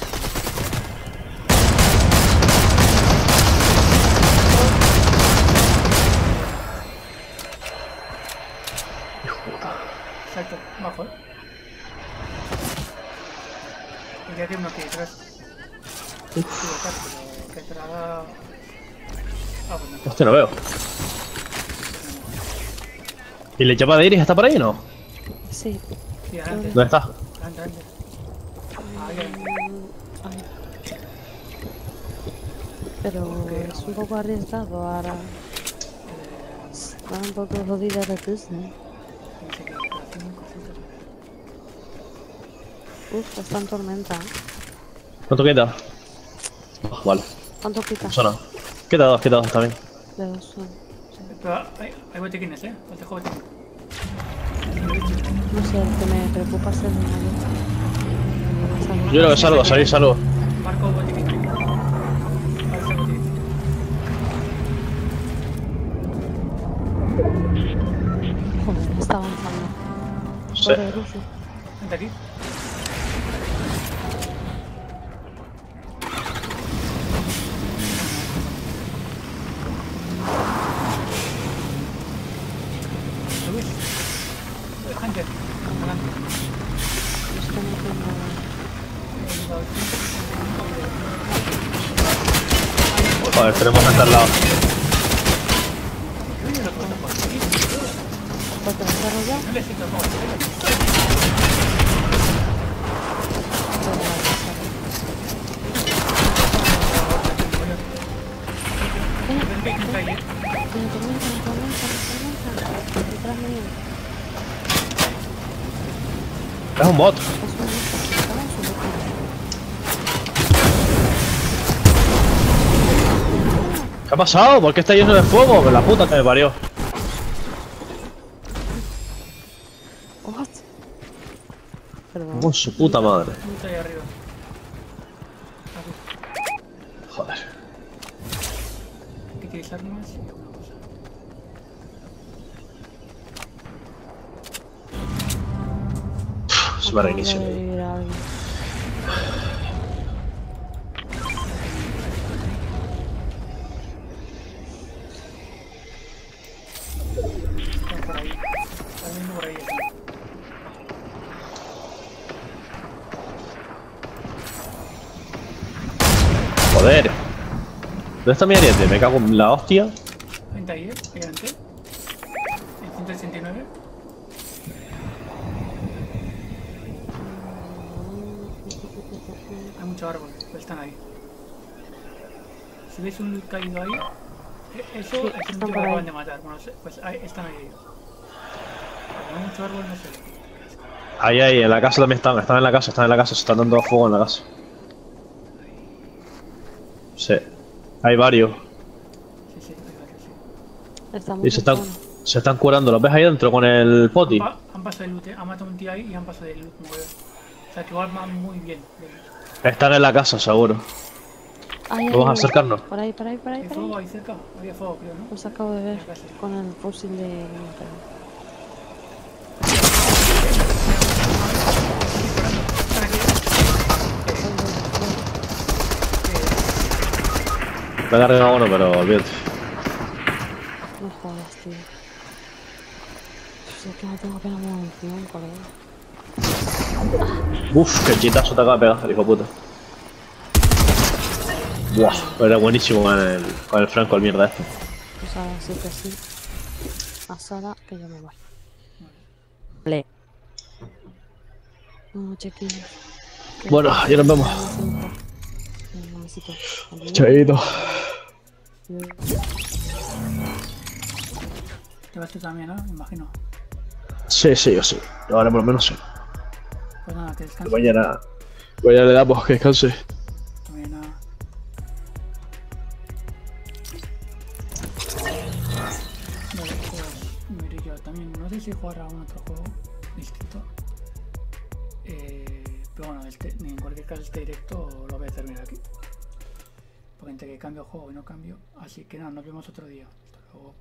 [SPEAKER 6] exacto, bajo, y ya tiene uno aquí detrás. Equivocar, pero que traga. Ah, bueno.
[SPEAKER 1] Hostia, no veo. ¿Y la chapa de Iris está por ahí o no?
[SPEAKER 3] Sí.
[SPEAKER 6] Sí, adelante.
[SPEAKER 1] ¿Dónde está?
[SPEAKER 6] Adelante, adelante. Ahí, ahí.
[SPEAKER 3] Ay. Pero es un poco arriesgado ahora. Está un poco jodida la cosa.
[SPEAKER 6] No sé qué, decoración, cositas.
[SPEAKER 3] Uf, está en tormenta.
[SPEAKER 1] ¿Cuánto queda? Oh, vale,
[SPEAKER 3] ¿Cuánto quita?
[SPEAKER 1] no suena. Queda dos, también.
[SPEAKER 3] De dos son.
[SPEAKER 6] Pero hay botiquines, os dejo botiquines.
[SPEAKER 3] No sé, el que me preocupa es el mayor.
[SPEAKER 1] Yo creo que salgo, salgo.
[SPEAKER 6] Marco botiquín. Ahí está el botiquín.
[SPEAKER 3] Joder, está avanzando.
[SPEAKER 1] Sí.
[SPEAKER 3] Corre, Lucy.
[SPEAKER 6] Vente aquí. Luis. Gente. Adelante.
[SPEAKER 3] Es que no tengo...
[SPEAKER 1] Joder, tenemos gente al lado.
[SPEAKER 3] ¿Porque lo cerro ya?
[SPEAKER 6] No necesito más.
[SPEAKER 3] Me tormenta. Detrás mío.
[SPEAKER 1] Cago un bot. ¿Qué ha pasado? ¿Por qué está lleno de fuego? Que la puta que me parió.
[SPEAKER 3] What? Perdón.
[SPEAKER 1] Con su puta madre.
[SPEAKER 6] Mucho ahí arriba.
[SPEAKER 1] Joder.
[SPEAKER 6] Hay que utilizar armas y alguna cosa.
[SPEAKER 1] Se me reinicio.
[SPEAKER 3] Acaba de vivir a alguien.
[SPEAKER 6] Están por ahí. Están viendo por ahí.
[SPEAKER 1] Joder. ¿Dónde está mi ariete? Me cago en la hostia.
[SPEAKER 6] Vente ahí, gigante. El 169. Hay muchos árboles, pero están ahí. Si veis un loot caído ahí, eso es el último que acaban de matar. Bueno, pues ahí, están ahí ellos. Como hay mucho árbol, no sé.
[SPEAKER 1] Ahí, en la casa también están. Están en la casa, se están dando fuego en la casa. Sí. Hay varios.
[SPEAKER 6] Sí, hay varios, sí.
[SPEAKER 3] Estamos
[SPEAKER 1] Y se están curando. ¿Los ves ahí dentro con el poti?
[SPEAKER 6] Han pasado el loot, han matado un tío ahí y han pasado el loot, como veo. O sea que igual van muy bien.
[SPEAKER 1] Están en la casa, seguro. Vamos a acercarnos.
[SPEAKER 3] Por ahí.
[SPEAKER 6] ¿Hay fuego ahí cerca? Había fuego, creo, ¿no?
[SPEAKER 3] Pues acabo de ver con el fusil de...
[SPEAKER 1] Me he cargado uno, pero olvídate.
[SPEAKER 3] No jodas, tío. Es que no tengo apenas munición, colega.
[SPEAKER 1] Uf, qué chitazo te acaba de pegar, el hijo de puta. Buah, era buenísimo con el Franco, el mierda este.
[SPEAKER 3] Pues ahora sí que sí. Asada, que yo me voy. Vale. No, chiquillos.
[SPEAKER 1] Bueno, ya nos vemos. Chaito.
[SPEAKER 6] Te vas tú también, ¿no? Me imagino.
[SPEAKER 1] Sí, yo sí. Ahora por lo menos sí.
[SPEAKER 6] Pues nada, que descanses.
[SPEAKER 1] Mañana le damos que descanse.
[SPEAKER 6] Mañana. Vale, pues miré yo también. No sé si jugar a un otro juego distinto. Pero bueno, en cualquier caso este directo lo voy a terminar aquí. Porque entre que cambio juego y no cambio. Así que nada, nos vemos otro día. Hasta luego.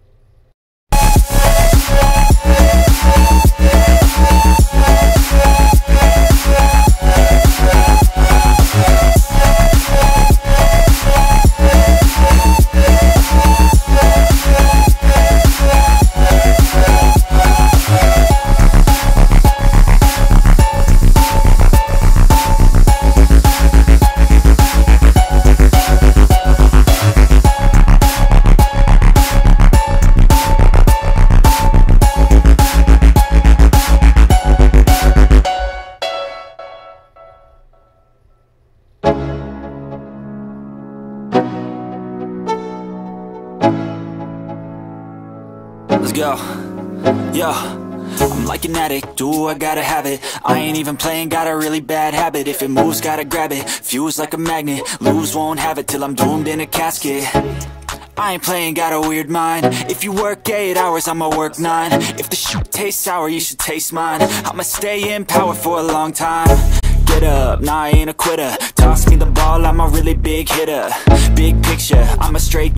[SPEAKER 10] Let's go. Yo, I'm like an addict, do I gotta have it. I ain't even playing, got a really bad habit. If it moves, gotta grab it, fuse like a magnet. Lose, won't have it till I'm doomed in a casket. I ain't playing, got a weird mind. If you work 8 hours, I'ma work 9. If the shit tastes sour, you should taste mine. I'ma stay in power for a long time. Get up, nah I ain't a quitter. Toss me the ball, I'm a really big hitter. Big picture, I'm a straight